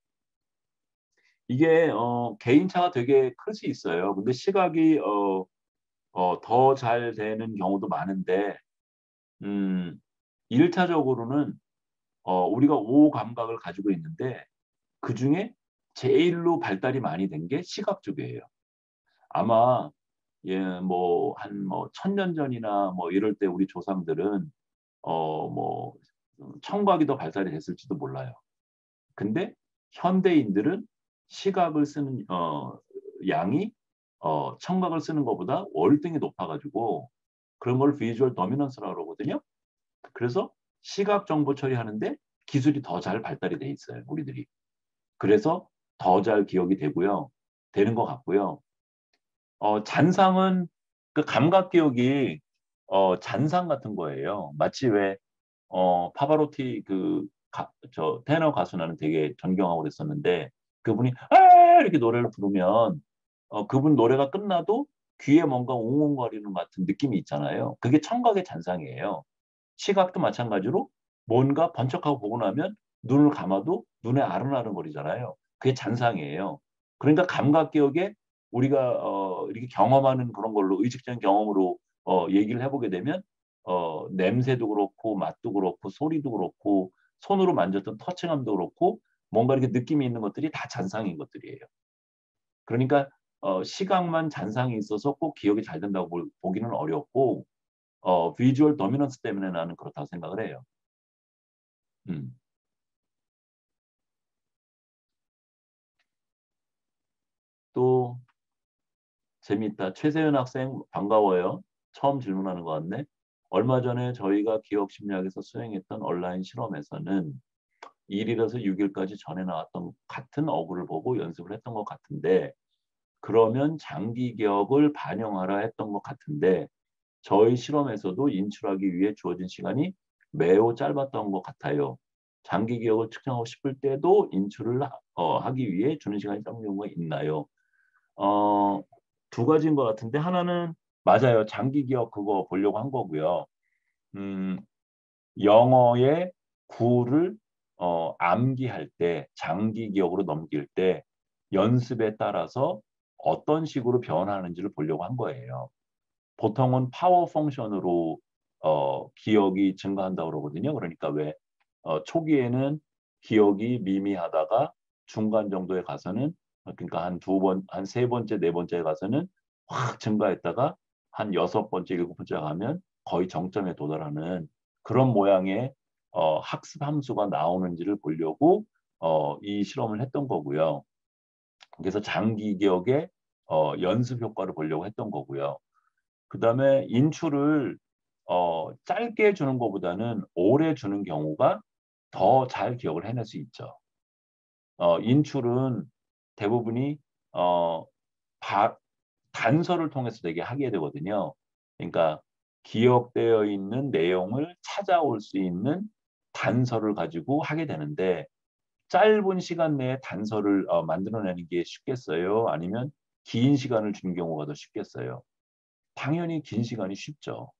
이게 어, 개인차가 되게 클 수 있어요. 근데 시각이 어, 어, 더 잘 되는 경우도 많은데 음, 일차적으로는 어, 우리가 오 감각을 가지고 있는데 그중에 제일로 발달이 많이 된 게 시각 쪽이에요. 아마 예, 뭐 한 뭐 천 년 전이나 뭐 이럴 때 우리 조상들은 어, 뭐 청각이 더 발달이 됐을지도 몰라요. 근데 현대인들은 시각을 쓰는 어, 양이 어, 청각을 쓰는 것보다 월등히 높아가지고 그런 걸 비주얼 도미넌스라고 그러거든요. 그래서 시각 정보 처리하는데 기술이 더 잘 발달이 돼 있어요, 우리들이. 그래서 더 잘 기억이 되고요, 되는 것 같고요. 어, 잔상은 그 감각 기억이 어, 잔상 같은 거예요. 마치 왜 어, 파바로티 그, 가, 저, 테너 가수 나는 되게 존경하고 그랬었는데, 그분이, 아! 이렇게 노래를 부르면, 어, 그분 노래가 끝나도 귀에 뭔가 웅웅거리는 것 같은 느낌이 있잖아요. 그게 청각의 잔상이에요. 시각도 마찬가지로 뭔가 번쩍하고 보고 나면 눈을 감아도 눈에 아른아른거리잖아요. 그게 잔상이에요. 그러니까 감각 기억에 우리가 어, 이렇게 경험하는 그런 걸로 의식적인 경험으로 어, 얘기를 해보게 되면 어, 냄새도 그렇고 맛도 그렇고 소리도 그렇고 손으로 만졌던 터치감도 그렇고 뭔가 이렇게 느낌이 있는 것들이 다 잔상인 것들이에요. 그러니까 어, 시각만 잔상이 있어서 꼭 기억이 잘 된다고 볼- 보기는 어렵고 어, 비주얼 도미넌스 때문에 나는 그렇다고 생각을 해요. 음. 또 재밌다. 최세윤 학생 반가워요. 처음 질문하는 것 같네. 얼마 전에 저희가 기억 심리학에서 수행했던 온라인 실험에서는 일 일에서 육 일까지 전에 나왔던 같은 어구를 보고 연습을 했던 것 같은데 그러면 장기 기억을 반영하라 했던 것 같은데 저희 실험에서도 인출하기 위해 주어진 시간이 매우 짧았던 것 같아요. 장기 기억을 측정하고 싶을 때도 인출을 하, 어, 하기 위해 주는 시간이 짧은 경우가 있나요? 어, 두 가지인 것 같은데 하나는 맞아요. 장기 기억 그거 보려고 한 거고요. 음, 영어의 구를 어, 암기할 때 장기 기억으로 넘길 때 연습에 따라서 어떤 식으로 변하는지를 보려고 한 거예요. 보통은 파워 펑션으로 어, 기억이 증가한다고 그러거든요. 그러니까 왜 어, 초기에는 기억이 미미하다가 중간 정도에 가서는 그러니까 한 두 번, 한 세 번째, 네 번째에 가서는 확 증가했다가 한 여섯 번째, 일곱 번째 가면 거의 정점에 도달하는 그런 모양의 어, 학습 함수가 나오는지를 보려고 어, 이 실험을 했던 거고요. 그래서 장기 기억의 어, 연습 효과를 보려고 했던 거고요. 그다음에 인출을 어, 짧게 주는 것보다는 오래 주는 경우가 더 잘 기억을 해낼 수 있죠. 어, 인출은 대부분이 어, 바, 단서를 통해서 되게 하게 되거든요. 그러니까 기억되어 있는 내용을 찾아올 수 있는 단서를 가지고 하게 되는데 짧은 시간 내에 단서를 어, 만들어내는 게 쉽겠어요? 아니면 긴 시간을 주는 경우가 더 쉽겠어요? 당연히 긴 시간이 쉽죠.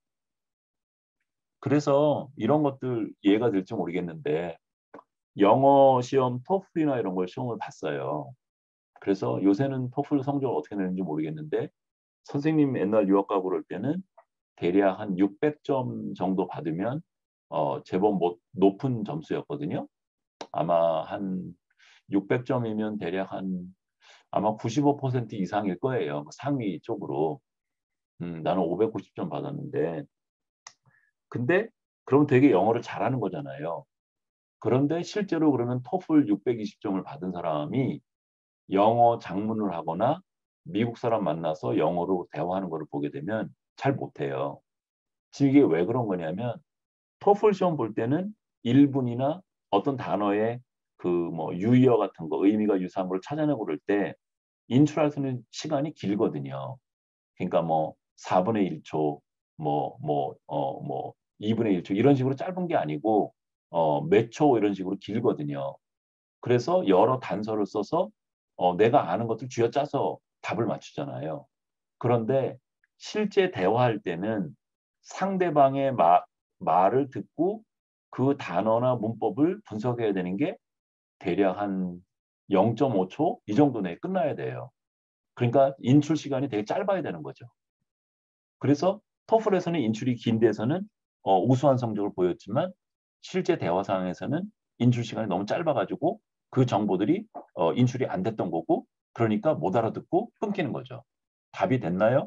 그래서 이런 것들 이해가 될지 모르겠는데 영어 시험 토플이나 이런 걸 시험을 봤어요. 그래서 요새는 토플 성적을 어떻게 내는지 모르겠는데 선생님 옛날 유학 가고 그럴 때는 대략 한 육백 점 정도 받으면 어, 제법 뭐, 높은 점수였거든요. 아마 한 육백 점이면 대략 한 아마 구십오 퍼센트 이상일 거예요. 상위 쪽으로. 음, 나는 오백구십 점 받았는데 근데 그럼 되게 영어를 잘하는 거잖아요. 그런데 실제로 그러면 토플 육백이십 점을 받은 사람이 영어 작문을 하거나 미국 사람 만나서 영어로 대화하는 것을 보게 되면 잘 못해요. 지금 이게 왜 그런 거냐면 토플 시험 볼 때는 일 분이나 어떤 단어의 그 뭐 유의어 같은 거 의미가 유사한 걸 찾아내고 그럴 때 인출할 수 있는 시간이 길거든요. 그러니까 뭐 사분의 일 초, 뭐, 뭐, 어, 뭐, 이분의 일 초 이런 식으로 짧은 게 아니고, 어, 몇 초 이런 식으로 길거든요. 그래서 여러 단서를 써서 어, 내가 아는 것들 쥐어짜서 답을 맞추잖아요. 그런데 실제 대화할 때는 상대방의 마, 말을 듣고 그 단어나 문법을 분석해야 되는 게 대략 한 영 점 오 초 이 정도 내에 끝나야 돼요. 그러니까 인출 시간이 되게 짧아야 되는 거죠. 그래서 토플에서는 인출이 긴 데서는 어, 우수한 성적을 보였지만 실제 대화 상황에서는 인출 시간이 너무 짧아가지고 그 정보들이 어, 인출이 안 됐던 거고 그러니까 못 알아듣고 끊기는 거죠. 답이 됐나요?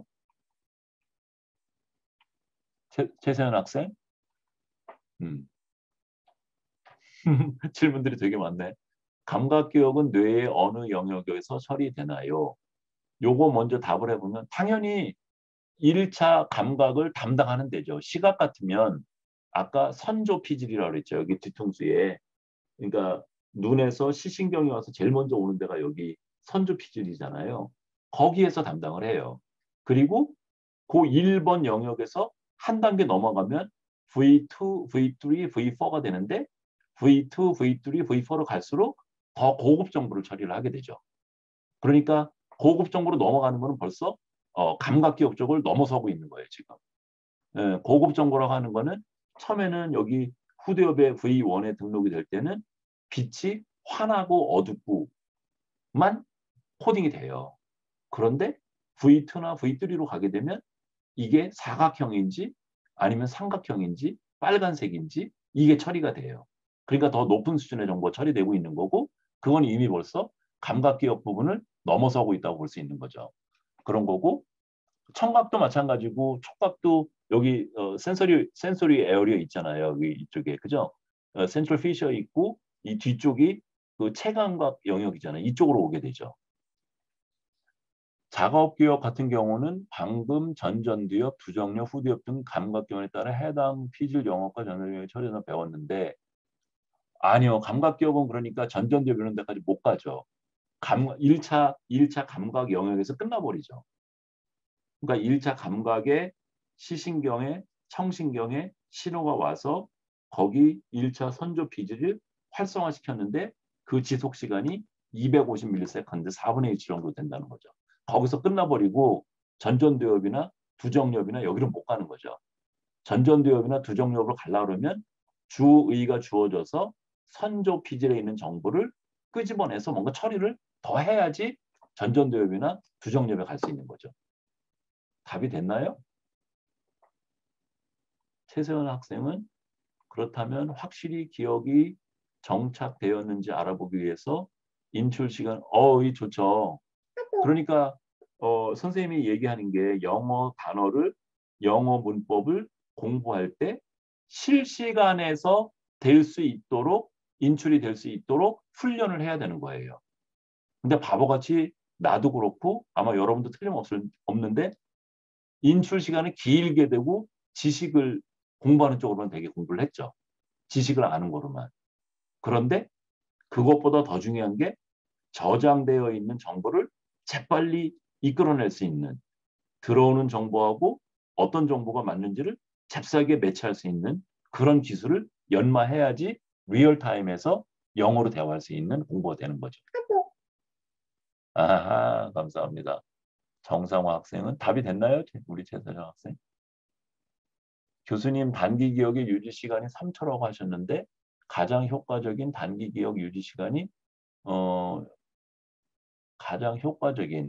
최, 최세현 학생? 음. 질문들이 되게 많네. 감각기억은 뇌의 어느 영역에서 처리되나요? 요거 먼저 답을 해보면 당연히 일 차 감각을 담당하는 데죠. 시각 같으면 아까 선조피질이라고 그랬죠. 여기 뒤통수에. 그러니까 눈에서 시신경이 와서 제일 먼저 오는 데가 여기 선조피질이잖아요. 거기에서 담당을 해요. 그리고 그 일 번 영역에서 한 단계 넘어가면 브이 투, 브이 쓰리, 브이 포가 되는데 브이 투, 브이 쓰리, 브이 포로 갈수록 더 고급 정보를 처리를 하게 되죠. 그러니까 고급 정보로 넘어가는 거는 벌써 어, 감각기억 쪽을 넘어서고 있는 거예요, 지금. 예, 고급 정보라고 하는 거는 처음에는 여기 후대엽의 브이 원에 등록이 될 때는 빛이 환하고 어둡고만 코딩이 돼요. 그런데 브이 투나 브이 쓰리로 가게 되면 이게 사각형인지 아니면 삼각형인지 빨간색인지 이게 처리가 돼요. 그러니까 더 높은 수준의 정보가 처리되고 있는 거고 그건 이미 벌써 감각기억 부분을 넘어서고 있다고 볼 수 있는 거죠. 그런 거고 청각도 마찬가지고 촉각도 여기 어, 센서리 센서리 에어리어 있잖아요. 여기 이쪽에 그죠? 어, 센트럴 피셔 있고 이 뒤쪽이 그 체감각 영역이잖아요. 이쪽으로 오게 되죠. 작업기억 같은 경우는 방금 전전두엽, 두정엽, 후두엽 등 감각기억에 따라 해당 피질 영역과 전전두엽의 처리에서 배웠는데 아니요. 감각기억은 그러니까 전전두엽 이런 데까지 못 가죠. 감, 일 차, 일 차 감각 영역에서 끝나버리죠. 그러니까 일 차 감각에 시신경에 청신경에 신호가 와서 거기 일 차 선조 피질을 활성화시켰는데 그 지속 시간이 이백오십 밀리세컨드 사분의 일 정도 된다는 거죠. 거기서 끝나버리고 전전두엽이나 두정엽이나 여기를 못 가는 거죠. 전전두엽이나 두정엽으로 가려고 그러면 주의가 주어져서 선조 피질에 있는 정보를 끄집어내서 뭔가 처리를 더 해야지 전전두엽이나 두정엽에 갈 수 있는 거죠. 답이 됐나요? 최세원 학생은 그렇다면 확실히 기억이 정착되었는지 알아보기 위해서 인출 시간, 어, 이 좋죠. 그러니까 어, 선생님이 얘기하는 게 영어 단어를 영어 문법을 공부할 때 실시간에서 될 수 있도록 인출이 될 수 있도록 훈련을 해야 되는 거예요. 근데 바보같이 나도 그렇고 아마 여러분도 틀림없을 없는데 인출 시간을 길게 되고 지식을 공부하는 쪽으로만 되게 공부를 했죠. 지식을 아는 거로만. 그런데 그것보다 더 중요한 게 저장되어 있는 정보를 재빨리 이끌어낼 수 있는 들어오는 정보하고 어떤 정보가 맞는지를 잽싸게 매치할 수 있는 그런 기술을 연마해야지 리얼타임에서 영어로 대화할 수 있는 공부가 되는 거죠. 아하, 감사합니다. 정상화 학생은 답이 됐나요? 우리 최서정 학생? 교수님 단기 기억의 유지 시간이 삼 초라고 하셨는데 가장 효과적인 단기 기억 유지 시간이 어 가장 효과적인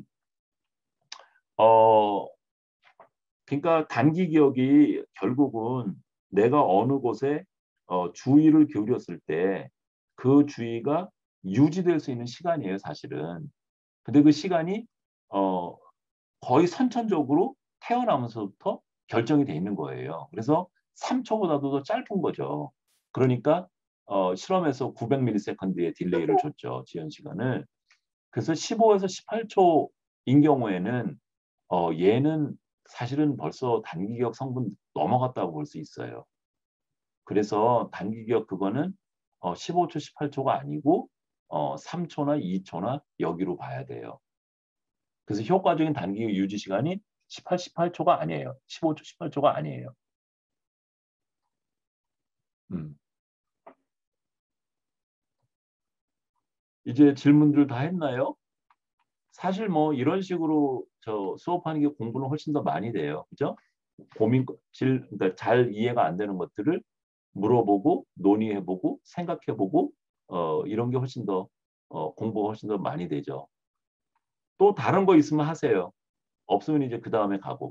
어 그러니까 단기 기억이 결국은 내가 어느 곳에 어, 주의를 기울였을 때 그 주의가 유지될 수 있는 시간이에요, 사실은. 근데 그 시간이 어, 거의 선천적으로 태어나면서부터 결정이 돼 있는 거예요. 그래서 삼 초보다도 더 짧은 거죠. 그러니까 어, 실험에서 구백 밀리세컨드의 딜레이를 줬죠, 지연 시간을. 그래서 십오에서 십팔 초인 경우에는 어, 얘는 사실은 벌써 단기기억 성분 넘어갔다고 볼 수 있어요. 그래서 단기기억 그거는 어, 십오 초, 십팔 초가 아니고 어, 삼 초나 이 초나 여기로 봐야 돼요. 그래서 효과적인 단기기억 유지 시간이 십팔, 십팔 초가 아니에요. 십오 초, 십팔 초가 아니에요. 음. 이제 질문들 다 했나요? 사실 뭐 이런 식으로 저 수업하는 게 공부는 훨씬 더 많이 돼요. 그죠? 고민, 질, 그러니까 잘 이해가 안 되는 것들을 물어보고 논의해보고 생각해보고 어, 이런 게 훨씬 더 어, 공부가 훨씬 더 많이 되죠. 또 다른 거 있으면 하세요. 없으면 이제 그 다음에 가고.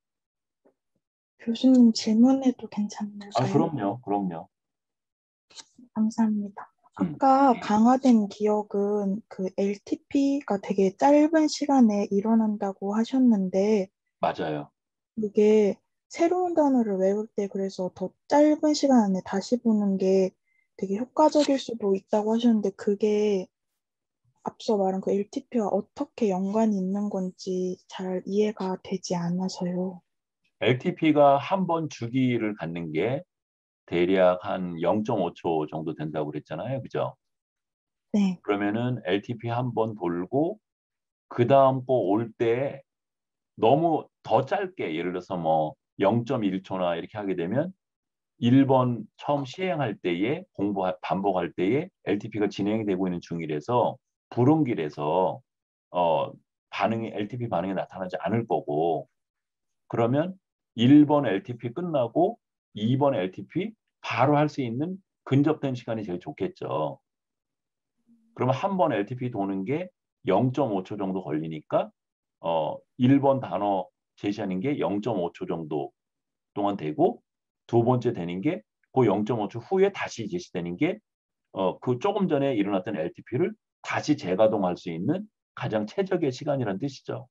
교수님 질문해도 아, 괜찮을까요? 그럼요, 그럼요. 감사합니다. 음, 아까 강화된 기억은 그 엘티피가 되게 짧은 시간에 일어난다고 하셨는데, 맞아요. 이게 새로운 단어를 외울 때 그래서 더 짧은 시간 안에 다시 보는 게 되게 효과적일 수도 있다고 하셨는데, 그게 앞서 말한 그 엘티피와 어떻게 연관이 있는 건지 잘 이해가 되지 않아서요. 엘티피가 한 번 주기를 갖는 게 대략 한 영 점 오 초 정도 된다고 그랬잖아요. 그죠? 네. 그러면은 엘티피 한 번 돌고 그 다음 거 올 때 너무 더 짧게 예를 들어서 뭐 영 점 일 초나 이렇게 하게 되면 일 번 처음 시행할 때에 공부 반복할 때에 엘티피가 진행이 되고 있는 중이라서 불응길에서 어 반응이 엘티피 반응이 나타나지 않을 거고 그러면 일 번 엘티피 끝나고 이 번 엘티피 바로 할 수 있는 근접된 시간이 제일 좋겠죠. 그러면 한 번 엘티피 도는 게 영 점 오 초 정도 걸리니까 어 일 번 단어 제시하는 게 영 점 오 초 정도 동안 되고 두 번째 되는 게 그 영 점 오 초 후에 다시 제시되는 게 어, 그 조금 전에 일어났던 엘티피를 다시 재가동할 수 있는 가장 최적의 시간이라는 뜻이죠.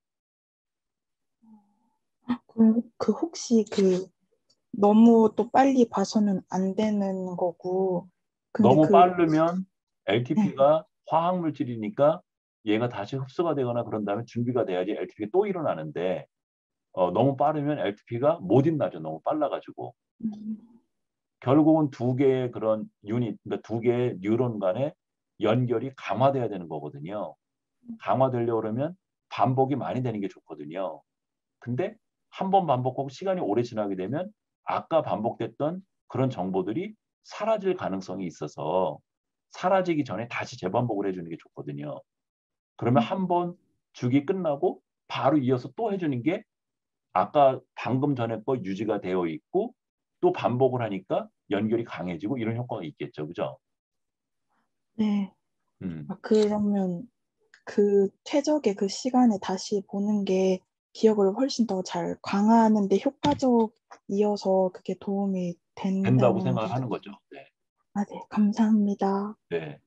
그럼 그 혹시 그 너무 또 빨리 봐서는 안 되는 거고, 근데 너무 그, 빠르면 네. 엘티피가 화학 물질이니까 얘가 다시 흡수가 되거나 그런 다음에 준비가 돼야지 엘티피가 또 일어나는데 어, 너무 빠르면 엘티피가 못 일어나죠. 너무 빨라가지고. 음, 결국은 두 개의 그런 유닛, 그러니까 두 개의 뉴런 간의 연결이 강화돼야 되는 거거든요. 강화되려고 그러면 반복이 많이 되는 게 좋거든요. 근데 한 번 반복하고 시간이 오래 지나게 되면 아까 반복됐던 그런 정보들이 사라질 가능성이 있어서 사라지기 전에 다시 재반복을 해주는 게 좋거든요. 그러면 한 번 주기 끝나고 바로 이어서 또 해주는 게 아까 방금 전에 거 유지가 되어 있고 또 반복을 하니까 연결이 강해지고 이런 효과가 있겠죠. 그죠? 네. 음. 아, 그러면 그 최적의 그 시간에 다시 보는 게 기억을 훨씬 더 잘 강화하는 데 효과적이어서 그게 도움이 된다고 된다는 생각을 하는 거죠. 거죠. 네. 아, 네. 감사합니다. 네.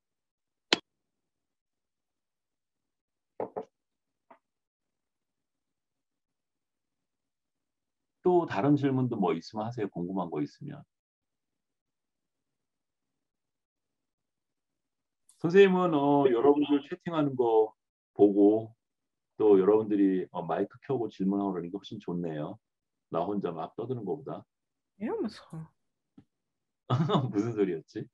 또 다른 질문도 뭐 있으면 하세요. 궁금한 거 있으면. 선생님은 어, 여러분들 채팅하는 거 보고 또 여러분들이 어, 마이크 켜고 질문하고 그러는 게 훨씬 좋네요. 나 혼자 막 떠드는 것보다. 이러면서 무슨 소리였지?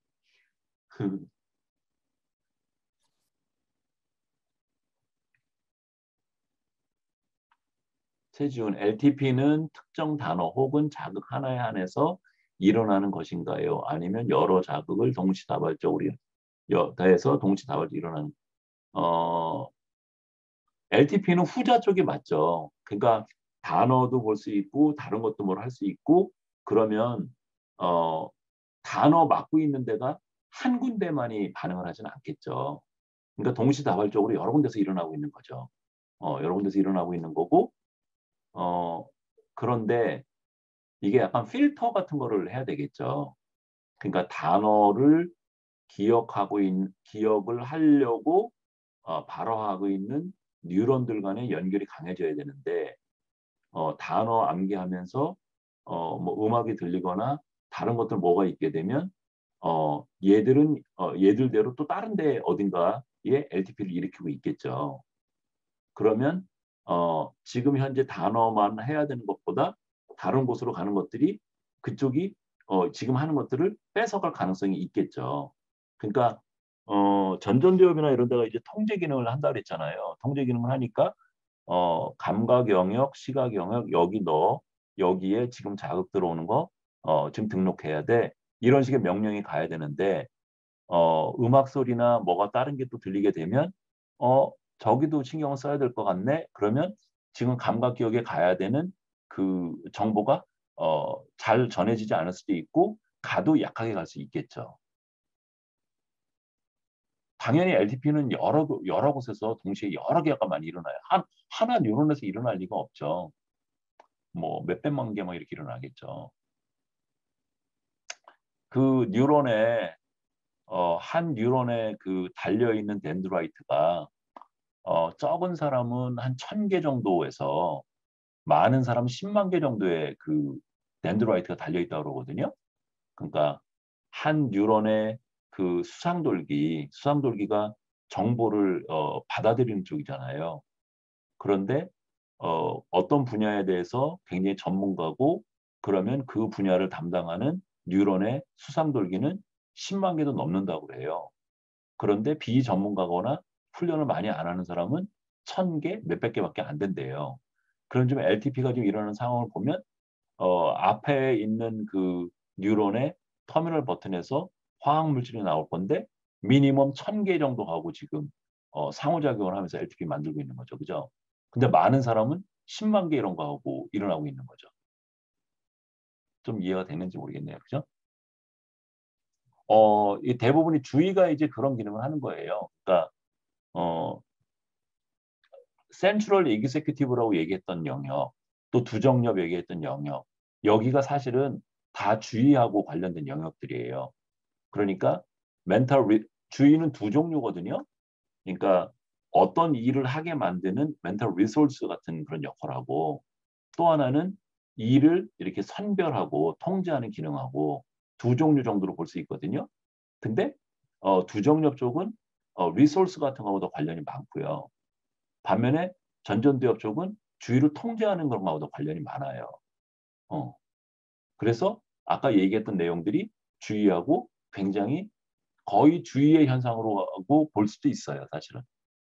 최지훈, 엘티피는 특정 단어 혹은 자극 하나에 한해서 일어나는 것인가요? 아니면 여러 자극을 동시다발적으로 여- 더해서 동시다발적으로 일어나는 어, 엘티피는 후자 쪽이 맞죠. 그러니까 단어도 볼 수 있고 다른 것도 뭘 할 수 있고 그러면 어, 단어 맡고 있는 데가 한 군데만이 반응을 하지는 않겠죠. 그러니까 동시다발적으로 여러 군데서 일어나고 있는 거죠. 어, 여러 군데서 일어나고 있는 거고 어, 그런데 이게 약간 필터 같은 거를 해야 되겠죠. 그러니까 단어를 기억하고 있, 기억을 하려고 어, 발화하고 있는 뉴런들 간의 연결이 강해져야 되는데 어, 단어 암기하면서 어, 뭐 음악이 들리거나 다른 것들 뭐가 있게 되면 어, 얘들은 어, 얘들대로 또 다른 데 어딘가에 엘티피를 일으키고 있겠죠. 그러면 어, 지금 현재 단어만 해야 되는 것보다 다른 곳으로 가는 것들이 그쪽이 어, 지금 하는 것들을 뺏어갈 가능성이 있겠죠. 그러니까 어, 전전기업이나 이런 데가 이제 통제 기능을 한다 그랬잖아요. 통제 기능을 하니까 어, 감각 영역, 시각 영역 여기 너 여기에 지금 자극 들어오는 거 어, 지금 등록해야 돼. 이런 식의 명령이 가야 되는데 어, 음악 소리나 뭐가 다른 게 또 들리게 되면 어, 저기도 신경을 써야 될 것 같네. 그러면 지금 감각 기억에 가야 되는 그 정보가 어, 잘 전해지지 않을 수도 있고 가도 약하게 갈 수 있겠죠. 당연히 엘티피는 여러 여러 곳에서 동시에 여러 개가 많이 일어나요. 한 하나 뉴런에서 일어날 리가 없죠. 뭐 몇백만 개 막 이렇게 일어나겠죠. 그 뉴런에 어, 한 뉴런에 그 달려 있는 덴드라이트가 어, 적은 사람은 한 천 개 정도에서 많은 사람은 십만 개 정도의 그 덴드라이트가 달려 있다고 그러거든요. 그러니까 한 뉴런의 그 수상돌기, 수상돌기가 정보를 어, 받아들이는 쪽이잖아요. 그런데 어, 어떤 분야에 대해서 굉장히 전문가고 그러면 그 분야를 담당하는 뉴런의 수상돌기는 십만 개도 넘는다고 그래요. 그런데 비전문가거나 훈련을 많이 안 하는 사람은 천 개, 몇백 개밖에 안 된대요. 그런 좀 엘티피가 좀 일어나는 상황을 보면 어, 앞에 있는 그 뉴런의 터미널 버튼에서 화학 물질이 나올 건데 미니멈 천 개 정도 하고 지금 어, 상호작용을 하면서 엘티피 만들고 있는 거죠. 그죠? 근데 많은 사람은 십만 개 이런 거 하고 일어나고 있는 거죠. 좀 이해가 되는지 모르겠네요. 그죠? 어, 이 대부분이 주의가 이제 그런 기능을 하는 거예요. 그러니까 어, 센트럴 에그제큐티브라고 얘기했던 영역, 또 두정엽 얘기했던 영역, 여기가 사실은 다 주의하고 관련된 영역들이에요. 그러니까 멘탈 리, 주의는 두 종류거든요. 그러니까 어떤 일을 하게 만드는 멘탈 리소스 같은 그런 역할하고 또 하나는 일을 이렇게 선별하고 통제하는 기능하고 두 종류 정도로 볼 수 있거든요. 근데 어, 두정엽 쪽은 어, 리소스 같은 거보다 관련이 많고요. 반면에 전전두엽 쪽은 주위를 통제하는 것과도 관련이 많아요. 어. 그래서 아까 얘기했던 내용들이 주의하고 굉장히 거의 주의의 현상으로 하고 볼 수도 있어요, 사실은.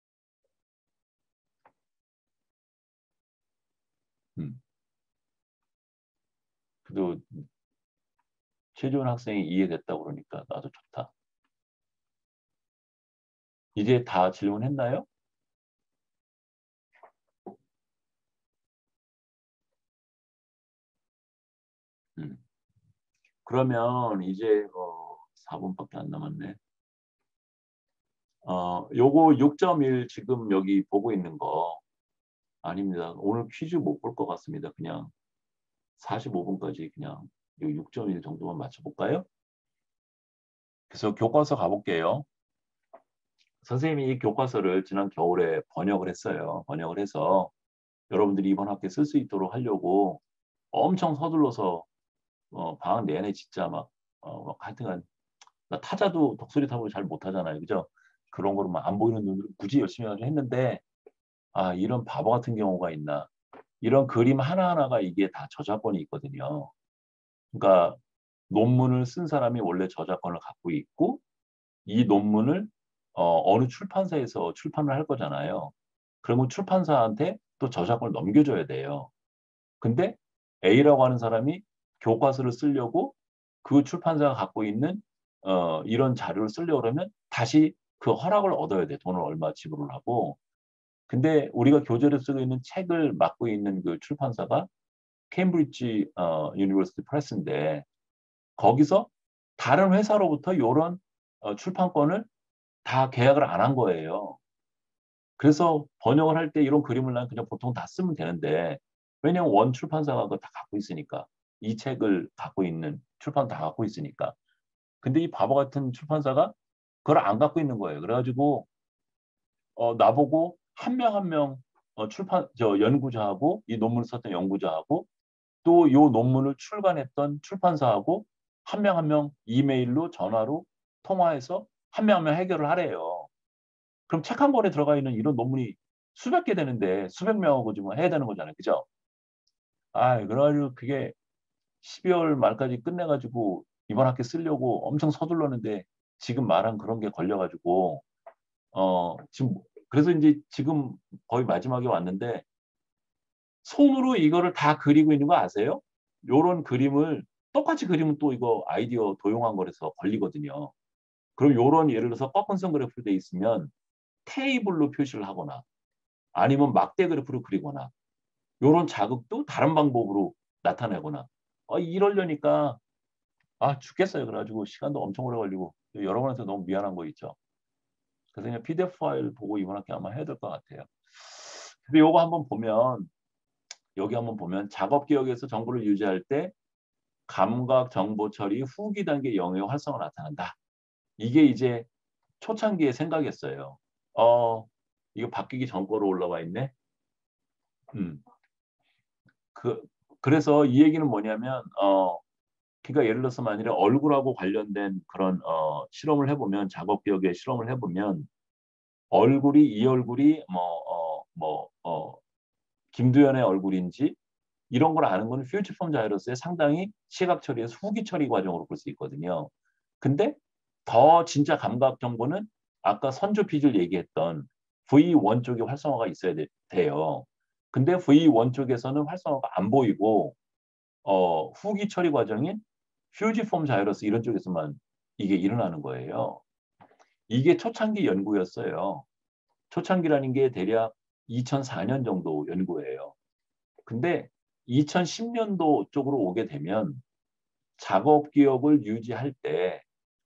음. 그래도 최지원 학생이 이해됐다고 그러니까 나도 좋다. 이제 다 질문했나요? 음. 그러면 이제 어, 사 분밖에 안 남았네. 어, 요거 육 점 일 지금 여기 보고 있는 거 아닙니다. 오늘 퀴즈 못 볼 것 같습니다. 그냥 사십오 분까지 그냥 육 점 일 정도만 맞춰볼까요? 그래서 교과서 가볼게요. 선생님이 이 교과서를 지난 겨울에 번역을 했어요. 번역을 해서 여러분들이 이번 학기에 쓸 수 있도록 하려고 엄청 서둘러서 어, 방학 내내 진짜 막, 어, 막 하여튼간 나 타자도 독수리 타고 잘 못하잖아요. 그죠? 그런 거로 막 안 보이는 눈으로 굳이 열심히 하려 했는데 아 이런 바보 같은 경우가 있나. 이런 그림 하나하나가 이게 다 저작권이 있거든요. 그러니까 논문을 쓴 사람이 원래 저작권을 갖고 있고 이 논문을 어, 어느 출판사에서 출판을 할 거잖아요. 그러면 출판사한테 또 저작권을 넘겨줘야 돼요. 근데 A라고 하는 사람이 교과서를 쓰려고 그 출판사가 갖고 있는 어, 이런 자료를 쓰려고 그러면 다시 그 허락을 얻어야 돼. 돈을 얼마 지불을 하고. 근데 우리가 교재를 쓰고 있는 책을 맡고 있는 그 출판사가 케임브리지 어, 유니버시티 프레스인데 거기서 다른 회사로부터 이런 어, 출판권을 다 계약을 안 한 거예요. 그래서 번역을 할 때 이런 그림을 난 그냥 보통 다 쓰면 되는데 왜냐면 원 출판사가 그거 다 갖고 있으니까 이 책을 갖고 있는 출판 다 갖고 있으니까 근데 이 바보 같은 출판사가 그걸 안 갖고 있는 거예요. 그래가지고 어, 나보고 한 명 한 명 어, 출판 저 연구자하고 이 논문을 썼던 연구자하고 또 이 논문을 출간했던 출판사하고 한 명 한 명 이메일로 전화로 통화해서 한 명 한 명 해결을 하래요. 그럼 책 한 권에 들어가 있는 이런 논문이 수백 개 되는데 수백 명하고 지금 해야 되는 거잖아요. 그죠? 아, 그래가지고 그게 십이월 말까지 끝내가지고 이번 학기 쓰려고 엄청 서둘렀는데 지금 말한 그런 게 걸려가지고 어 지금 그래서 이제 지금 거의 마지막에 왔는데 손으로 이거를 다 그리고 있는 거 아세요? 요런 그림을 똑같이 그리면 또 이거 아이디어 도용한 거라서 걸리거든요. 그럼 요런 예를 들어서 꺾은 선 그래프로 돼 있으면 테이블로 표시를 하거나 아니면 막대 그래프로 그리거나 요런 자극도 다른 방법으로 나타내거나 어, 이러려니까 아 죽겠어요. 그래가지고 시간도 엄청 오래 걸리고 여러분한테 너무 미안한 거 있죠. 그래서 그냥 피디에프 파일 보고 이번학기 아마 해야 될 것 같아요. 근데 요거 한번 보면 여기 한번 보면 작업 기억에서 정보를 유지할 때 감각 정보 처리 후기 단계 영역 활성화 나타난다. 이게 이제 초창기의 생각이었어요. 어, 이거 바뀌기 전 거로 올라와 있네. 음. 그, 그래서 이 얘기는 뭐냐면, 어, 그러니까 예를 들어서 만일에 얼굴하고 관련된 그런 어, 실험을 해보면 작업 기억에 실험을 해보면 얼굴이 이 얼굴이 뭐, 어, 뭐, 어, 김두현의 얼굴인지 이런 걸 아는 거는 퓨지폼 자이러스의 상당히 시각 처리에서 후기 처리 과정으로 볼 수 있거든요. 근데 더 진짜 감각 정보는 아까 선조 핏을 얘기했던 브이 원 쪽에 활성화가 있어야 돼, 돼요. 근데 브이 원 쪽에서는 활성화가 안 보이고 어, 후기 처리 과정인 퓨지폼 자이러스 이런 쪽에서만 이게 일어나는 거예요. 이게 초창기 연구였어요. 초창기라는 게 대략 이천사 년 정도 연구예요. 근데 이천십 년도 쪽으로 오게 되면 작업 기억을 유지할 때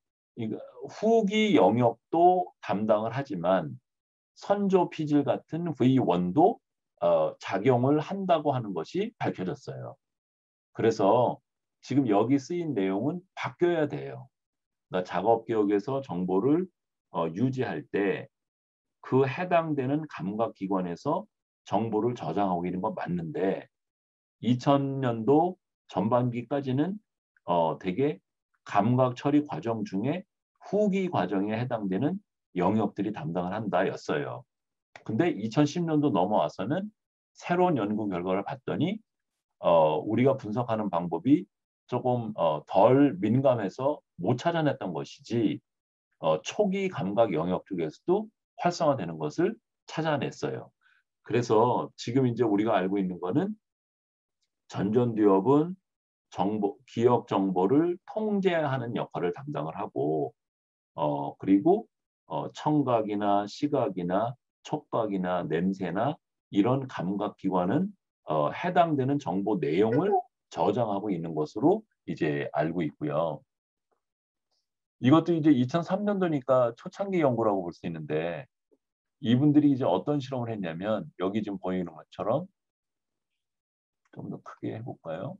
후기 영역도 담당을 하지만 선조 피질 같은 브이 원도 어, 작용을 한다고 하는 것이 밝혀졌어요. 그래서 지금 여기 쓰인 내용은 바뀌어야 돼요. 그러니까 작업 기억에서 정보를 어, 유지할 때 그 해당되는 감각 기관에서 정보를 저장하고 있는 건 맞는데 이천 년도 전반기까지는 어, 되게 감각 처리 과정 중에 후기 과정에 해당되는 영역들이 담당을 한다였어요. 근데 이천십 년도 넘어와서는 새로운 연구 결과를 봤더니 어, 우리가 분석하는 방법이 조금 어, 덜 민감해서 못 찾아냈던 것이지 어, 초기 감각 영역 쪽에서도 활성화되는 것을 찾아냈어요. 그래서 지금 이제 우리가 알고 있는 거는 전전두엽은 정보, 기억 정보를 통제하는 역할을 담당을 하고, 어, 그리고 어, 청각이나 시각이나 촉각이나 냄새나 이런 감각 기관은 어, 해당되는 정보 내용을 저장하고 있는 것으로 이제 알고 있고요. 이것도 이제 이천삼 년도니까 초창기 연구라고 볼 수 있는데 이분들이 이제 어떤 실험을 했냐면 여기 지금 보이는 것처럼 좀 더 크게 해볼까요?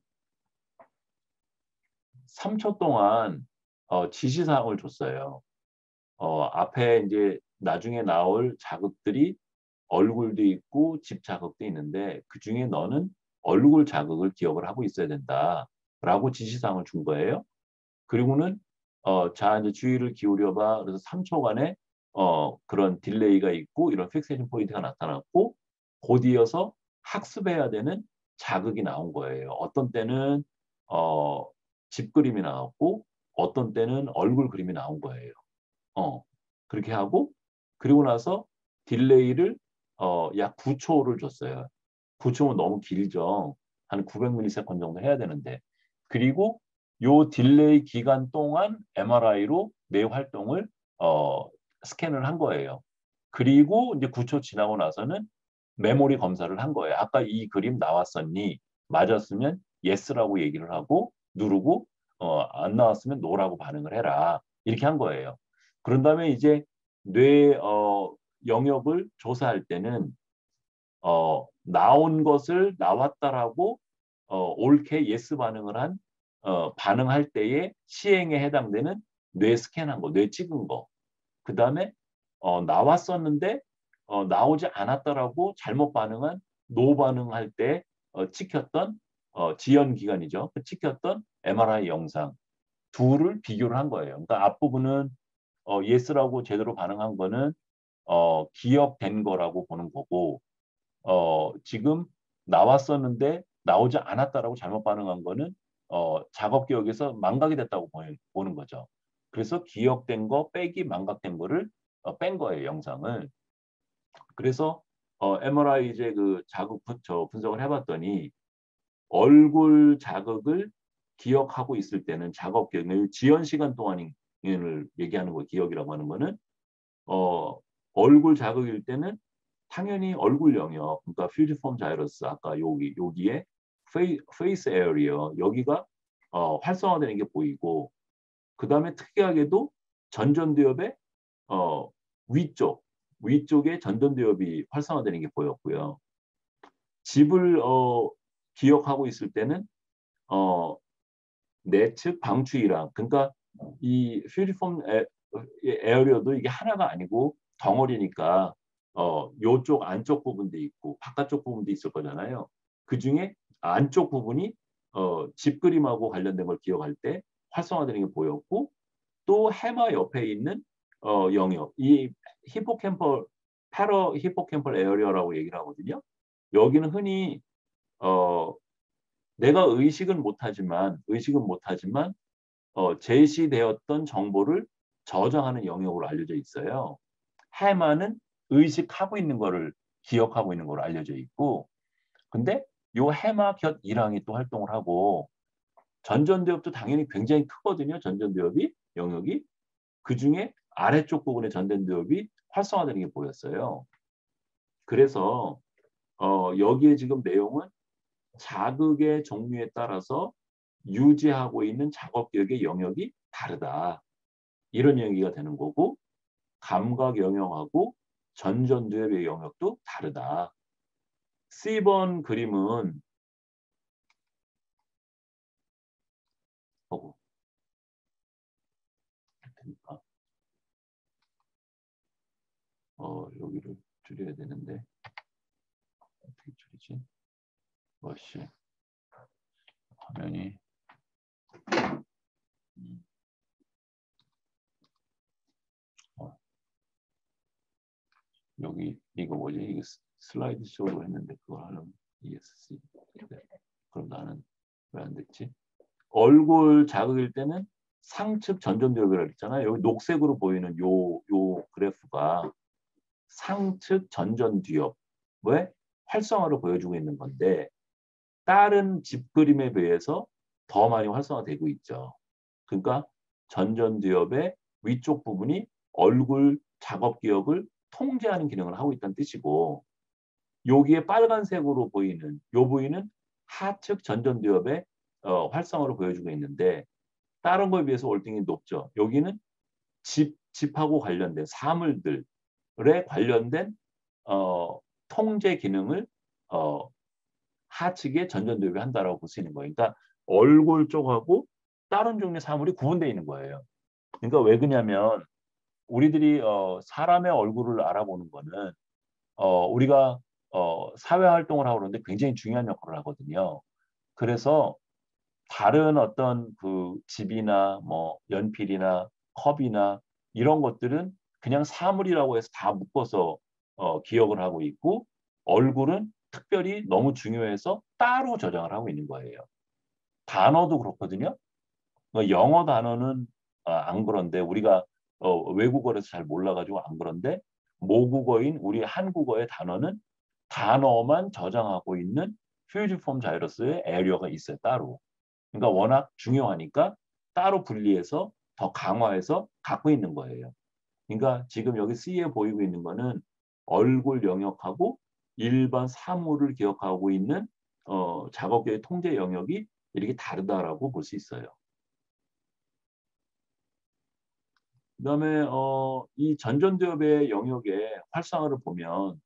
삼 초 동안 어, 지시사항을 줬어요. 어, 앞에 이제 나중에 나올 자극들이 얼굴도 있고 집 자극도 있는데 그 중에 너는 얼굴 자극을 기억을 하고 있어야 된다라고 지시사항을 준 거예요. 그리고는 어, 자 이제 주의를 기울여봐. 그래서 삼 초간의 어, 그런 딜레이가 있고 이런 픽세이션 포인트가 나타났고 곧 이어서 학습해야 되는 자극이 나온 거예요. 어떤 때는 어, 집 그림이 나왔고 어떤 때는 얼굴 그림이 나온 거예요. 어, 그렇게 하고 그리고 나서 딜레이를 어, 약 구 초를 줬어요. 구 초면 너무 길죠. 한 구백 밀리세컨드 정도 해야 되는데. 그리고 요 딜레이 기간 동안 엠알아이로 뇌 활동을 어, 스캔을 한 거예요. 그리고 이제 구 초 지나고 나서는 메모리 검사를 한 거예요. 아까 이 그림 나왔었니? 맞았으면 예스라고 얘기를 하고 누르고 어, 안 나왔으면 노라고 반응을 해라. 이렇게 한 거예요. 그런 다음에 이제 뇌 어, 영역을 조사할 때는 어, 나온 것을 나왔다라고 어, 옳게 예스 반응을 한 어, 반응할 때에 시행에 해당되는 뇌 스캔한 거, 뇌 찍은 거. 그 다음에 어, 나왔었는데 어, 나오지 않았다라고 잘못 반응한 노 반응할 때 어, 찍혔던 어, 지연 기간이죠. 그 찍혔던 엠알아이 영상 둘을 비교를 한 거예요. 그러니까 앞부분은 어, 예스라고 제대로 반응한 거는 어, 기억된 거라고 보는 거고 어, 지금 나왔었는데 나오지 않았다라고 잘못 반응한 거는 어, 작업 기억에서 망각이 됐다고 보는 거죠. 그래서 기억된 거 빼기 망각된 거를 어, 뺀 거예요, 영상을. 그래서 어, 엠알아이 이제 그 자극 저 분석을 해봤더니 얼굴 자극을 기억하고 있을 때는 작업 기억, 지연 시간 동안을 얘기하는 거 기억이라고 하는 거는 어, 얼굴 자극일 때는 당연히 얼굴 영역, 그러니까 퓨지폼 자이러스 아까 여기 여기에 페이, 페이스 에어리어 여기가 어, 활성화되는 게 보이고 그 다음에 특이하게도 전전두엽의 어, 위쪽 위쪽에 전전두엽이 활성화되는 게 보였고요. 집을 어, 기억하고 있을 때는 어, 내측 방추이랑 그러니까 이 퓨지폼 에어리어도 이게 하나가 아니고 덩어리니까 어, 요쪽 안쪽 부분도 있고 바깥쪽 부분도 있을 거잖아요. 그 중에 안쪽 부분이 어, 집 그림하고 관련된 걸 기억할 때 활성화되는 게 보였고 또 해마 옆에 있는 어, 영역, 이 히포캠펄 패러 히포캠펄 에어리어라고 얘기를 하거든요. 여기는 흔히 어, 내가 의식은 못하지만 의식은 못하지만 어, 제시되었던 정보를 저장하는 영역으로 알려져 있어요. 해마는 의식하고 있는 거를 기억하고 있는 걸로 알려져 있고 근데 요 해마 곁 일항이 또 활동을 하고 전전두엽도 당연히 굉장히 크거든요. 전전두엽이 영역이 그중에 아래쪽 부분의 전전두엽이 활성화되는 게 보였어요. 그래서 어, 여기에 지금 내용은 자극의 종류에 따라서 유지하고 있는 작업기억의 영역이 다르다. 이런 얘기가 되는 거고 감각 영역하고 전전두엽의 영역도 다르다. 씨 번 그림은 보고 그러니까 어 여기를 줄여야 되는데 어떻게 줄이지? 뭐시 화면이 음, 어, 여기 이거 뭐지? 이거 슬라이드 쇼로 했는데 그걸 하려면 이에스씨 네. 그럼 나는 왜 안 됐지? 얼굴 자극일 때는 상측 전전두엽이라고 했잖아요. 여기 녹색으로 보이는 요, 요 그래프가 상측 전전두엽의 활성화를 보여주고 있는 건데 다른 집 그림에 비해서 더 많이 활성화되고 있죠. 그러니까 전전두엽의 위쪽 부분이 얼굴 작업 기억을 통제하는 기능을 하고 있다는 뜻이고 여기에 빨간색으로 보이는 요 부위는 하측 전전두엽의 어, 활성화를 보여주고 있는데 다른 거에 비해서 월등히 높죠. 여기는 집, 집하고 관련된 사물들에 관련된 어, 통제 기능을 어, 하측에 전전두엽이 한다라고 볼 수 있는 거예요. 그러니까 얼굴 쪽하고 다른 종류의 사물이 구분되어 있는 거예요. 그러니까 왜 그러냐면 우리들이 어, 사람의 얼굴을 알아보는 거는 어, 우리가 어, 사회 활동을 하고 그러는데 굉장히 중요한 역할을 하거든요. 그래서 다른 어떤 그 집이나 뭐 연필이나 컵이나 이런 것들은 그냥 사물이라고 해서 다 묶어서 어, 기억을 하고 있고 얼굴은 특별히 너무 중요해서 따로 저장을 하고 있는 거예요. 단어도 그렇거든요. 뭐 영어 단어는 아, 안 그런데 우리가 어, 외국어라서 잘 몰라가지고 안 그런데 모국어인 우리 한국어의 단어는 단어만 저장하고 있는 퓨지폼 자이러스의 에리어가 있어요. 따로. 그러니까 워낙 중요하니까 따로 분리해서 더 강화해서 갖고 있는 거예요. 그러니까 지금 여기 C에 보이고 있는 거는 얼굴 영역하고 일반 사물을 기억하고 있는 어, 작업계의 통제 영역이 이렇게 다르다라고 볼 수 있어요. 그다음에 어, 이 전전두엽의 영역의 활성화를 보면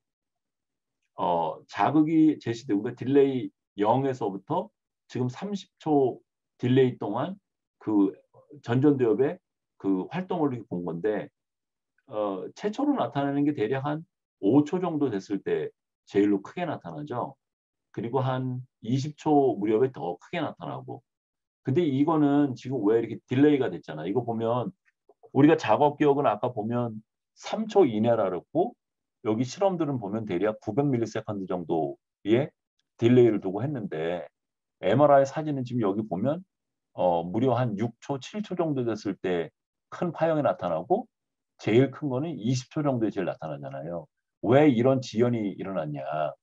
어, 자극이 제시되고 그러니까 딜레이 영에서부터 지금 삼십 초 딜레이 동안 그 전전두엽의 그 활동을 본 건데 어, 최초로 나타나는 게 대략 한 오 초 정도 됐을 때 제일로 크게 나타나죠. 그리고 한 이십 초 무렵에 더 크게 나타나고. 근데 이거는 지금 왜 이렇게 딜레이가 됐잖아. 이거 보면 우리가 작업 기억은 아까 보면 삼 초 이내라 그랬고 여기 실험들은 보면 대략 구백 밀리세컨드 정도의 딜레이를 두고 했는데 엠알아이 사진은 지금 여기 보면 어, 무려 한 육 초, 칠 초 정도 됐을 때 큰 파형이 나타나고 제일 큰 거는 이십 초 정도에 제일 나타나잖아요. 왜 이런 지연이 일어났냐?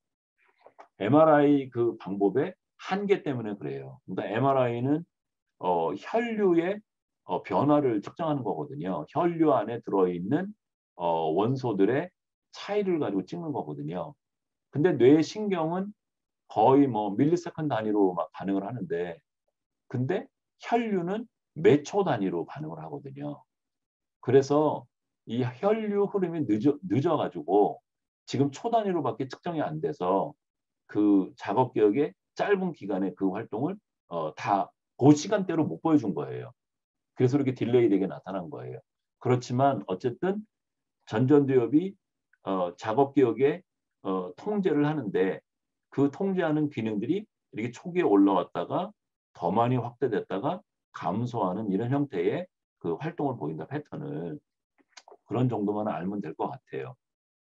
엠알아이 그 방법의 한계 때문에 그래요. 그러니까 엠알아이는 어, 혈류의 어, 변화를 측정하는 거거든요. 혈류 안에 들어있는 어, 원소들의 차이를 가지고 찍는 거거든요. 근데 뇌의 신경은 거의 뭐 밀리세컨드 단위로 막 반응을 하는데, 근데 혈류는 몇 초 단위로 반응을 하거든요. 그래서 이 혈류 흐름이 늦어, 늦어가지고 지금 초 단위로밖에 측정이 안 돼서 그 작업 기억의 짧은 기간에 그 활동을 어, 다 그 시간대로 못 보여준 거예요. 그래서 이렇게 딜레이 되게 나타난 거예요. 그렇지만 어쨌든 전전두엽이 어, 작업 기억에 어, 통제를 하는데 그 통제하는 기능들이 이렇게 초기에 올라왔다가 더 많이 확대됐다가 감소하는 이런 형태의 그 활동을 보인다, 패턴을. 그런 정도만 알면 될 것 같아요.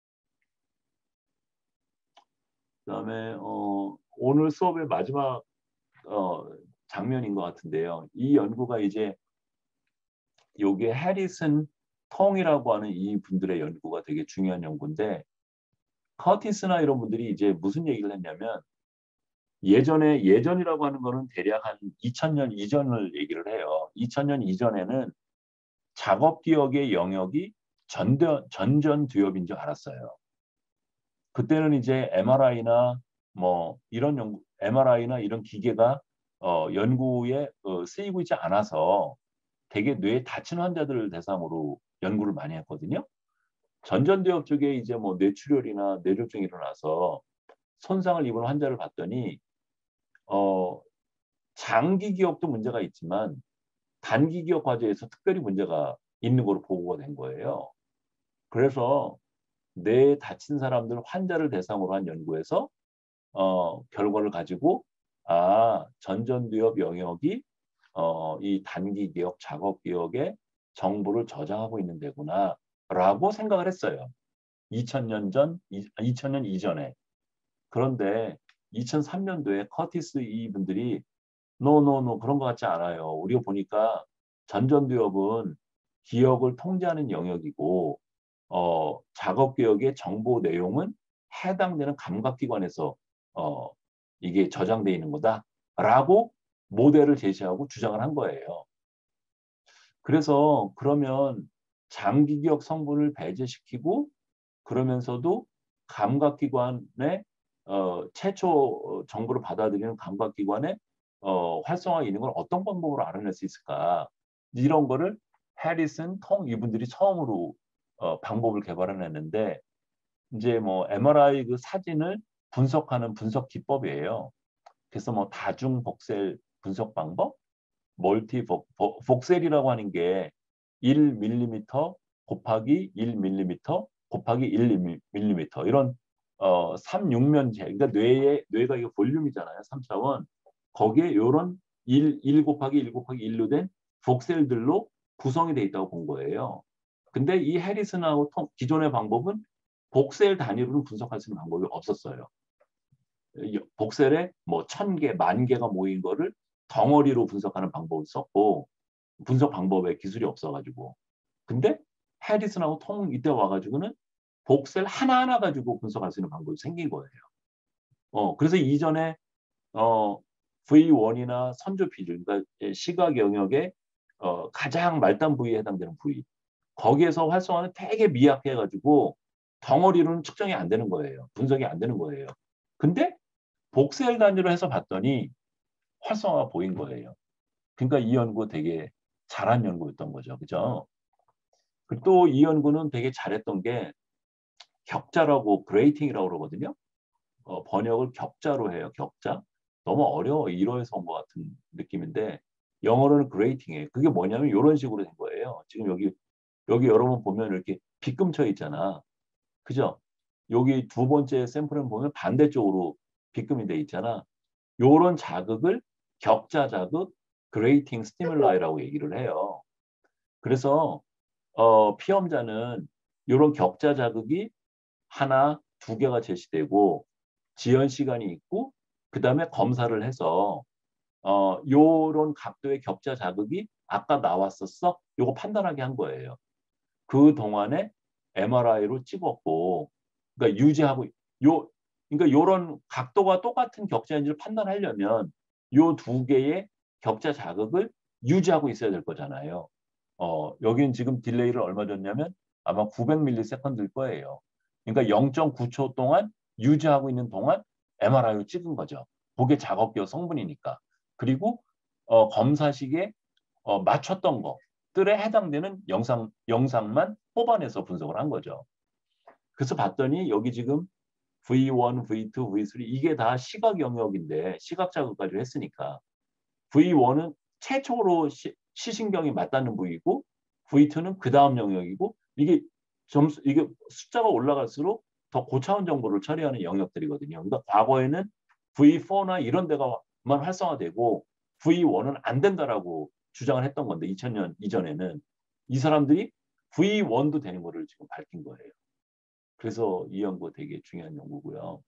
그다음에 어, 오늘 수업의 마지막 어, 장면인 것 같은데요. 이 연구가 이제 요게 해리슨 통이라고 하는 이 분들의 연구가 되게 중요한 연구인데, 커티스나 이런 분들이 이제 무슨 얘기를 했냐면, 예전에 예전이라고 하는 거는 대략 한 이천 년 이전을 얘기를 해요. 이천 년 이전에는 작업 기억의 영역이 전전 전전두엽인 줄 알았어요. 그때는 이제 엠알아이나 뭐 이런 연구, 엠알아이나 이런 기계가 어, 연구에 어, 쓰이고 있지 않아서 되게 뇌에 다친 환자들을 대상으로 연구를 많이 했거든요. 전전두엽 쪽에 이제 뭐 뇌출혈이나 뇌졸중이 일어나서 손상을 입은 환자를 봤더니 어, 장기 기억도 문제가 있지만 단기 기억 과제에서 특별히 문제가 있는 걸로 보고가 된 거예요. 그래서 뇌에 다친 사람들 환자를 대상으로 한 연구에서 어, 결과를 가지고 아, 전전두엽 영역이 어, 이 단기 기억, 작업 기억에 정보를 저장하고 있는 데구나 라고 생각을 했어요. 이천 년 전, 이천 년 이전에. 그런데 이천삼 년도에 커티스 이분들이 노노노 그런 것 같지 않아요. 우리가 보니까 전전두엽은 기억을 통제하는 영역이고 어, 작업 기억의 정보 내용은 해당되는 감각기관에서 어, 이게 저장돼 있는 거다라고 모델을 제시하고 주장을 한 거예요. 그래서 그러면 장기 기억 성분을 배제시키고 그러면서도 감각기관의 어, 최초 정보를 받아들이는 감각기관의 어, 활성화 있는 걸 어떤 방법으로 알아낼 수 있을까? 이런 거를 해리슨, 통 이분들이 처음으로 어, 방법을 개발해냈는데 이제 뭐 엠알아이 그 사진을 분석하는 분석 기법이에요. 그래서 뭐 다중 복셀 분석 방법, 멀티 복, 복셀이라고 하는 게 일 밀리미터 곱하기 일 밀리미터 곱하기 일 밀리미터 이런 어, 삼 육면체, 그러니까 뇌의 뇌가 이거 볼륨이잖아요. 삼 차원. 거기에 이런 일, 일 곱하기 일 곱하기 일로 된 복셀들로 구성이 돼 있다고 본 거예요. 근데 이 해리슨하고 통, 기존의 방법은 복셀 단위로는 분석할 수 있는 방법이 없었어요. 복셀에 뭐 천 개, 만 개가 모인 거를 덩어리로 분석하는 방법을 썼고 분석 방법에 기술이 없어가지고. 근데 해리슨하고 통 이때 와가지고는 복셀 하나하나 가지고 분석할 수 있는 방법이 생긴 거예요. 어, 그래서 이전에 어, 브이 원이나 선조 피질, 그러니까 시각 영역의 어, 가장 말단 부위에 해당되는 부위, 거기에서 활성화는 되게 미약해가지고 덩어리로는 측정이 안 되는 거예요. 분석이 안 되는 거예요. 근데 복셀 단위로 해서 봤더니 활성화가 보인 거예요. 그러니까 이 연구 되게 잘한 연구였던 거죠. 그죠? 또 이 연구는 되게 잘했던 게 격자라고 그레이팅이라고 그러거든요. 어, 번역을 격자로 해요. 격자. 너무 어려워. 일어에서 온 것 같은 느낌인데 영어로는 그레이팅이에요. 그게 뭐냐면 이런 식으로 된 거예요. 지금 여기 여기 여러분 보면 이렇게 빗금쳐 있잖아. 그죠? 여기 두 번째 샘플을 보면 반대쪽으로 빗금이 돼 있잖아. 요런 자극을 격자 자극, 그레이팅 스티뮬라이라고 얘기를 해요. 그래서 어, 피험자는 이런 격자 자극이 하나, 두 개가 제시되고 지연 시간이 있고 그 다음에 검사를 해서 어, 요런 각도의 격자 자극이 아까 나왔었어? 요거 판단하게 한 거예요. 그 동안에 엠알아이로 찍었고 그러니까 유지하고 요 그러니까 요런 각도가 똑같은 격자인지를 판단하려면 요 두 개의 격자 자극을 유지하고 있어야 될 거잖아요. 어, 여기는 지금 딜레이를 얼마 줬냐면 아마 구백 밀리세컨드일 거예요. 그러니까 영 점 구 초 동안 유지하고 있는 동안 엠알아이로 찍은 거죠. 그게 작업기호 성분이니까. 그리고 어, 검사식에 어, 맞췄던 것들에 해당되는 영상, 영상만 뽑아내서 분석을 한 거죠. 그래서 봤더니 여기 지금 브이 원, 브이 투, 브이 쓰리 이게 다 시각 영역인데 시각 자극까지 했으니까 브이 원은 최초로 시, 시신경이 맞닿는 부위고 브이 투는 그 다음 영역이고 이게 점수 이게 숫자가 올라갈수록 더 고차원 정보를 처리하는 영역들이거든요. 그러니까 과거에는 브이 포나 이런 데가만 활성화되고 브이 원은 안 된다라고 주장을 했던 건데 이천 년 이전에는 이 사람들이 브이 원도 되는 거를 지금 밝힌 거예요. 그래서 이 연구 되게 중요한 연구고요.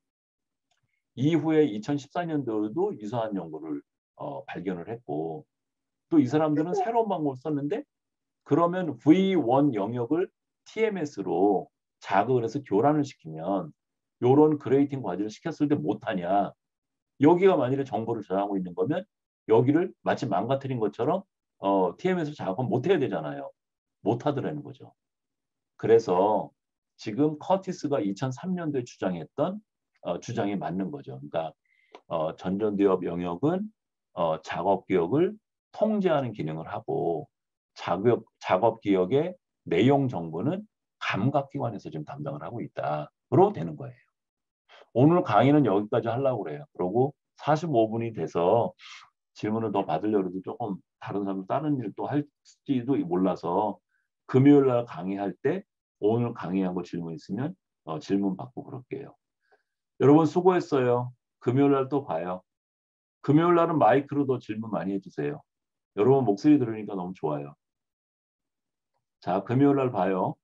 이후에 이천십사 년도에도 유사한 연구를 어, 발견을 했고 또 이 사람들은 새로운 방법을 썼는데 그러면 브이 원 영역을 티엠에스로 자극을 해서 교란을 시키면 이런 그레이팅 과제를 시켰을 때 못하냐. 여기가 만일에 정보를 저장하고 있는 거면 여기를 마치 망가뜨린 것처럼 어, 티엠에스 자극은 못해야 되잖아요. 못하더라는 거죠. 그래서 지금 커티스가 이천삼 년도에 주장했던 어, 주장이 맞는 거죠. 그러니까 어, 전전두엽 영역은 어, 작업 기억을 통제하는 기능을 하고 작업, 작업 기억의 내용 정보는 감각기관에서 지금 담당을 하고 있다로 되는 거예요. 오늘 강의는 여기까지 하려고 그래요. 그러고 사십오 분이 돼서 질문을 더 받으려고 해도 조금 다른 사람 다른 일 또 할지도 몰라서 금요일 날 강의할 때 오늘 강의한 거 질문 있으면 어, 질문 받고 그럴게요. 여러분 수고했어요. 금요일 날 또 봐요. 금요일 날은 마이크로 더 질문 많이 해주세요. 여러분 목소리 들으니까 너무 좋아요. 자, 금요일 날 봐요.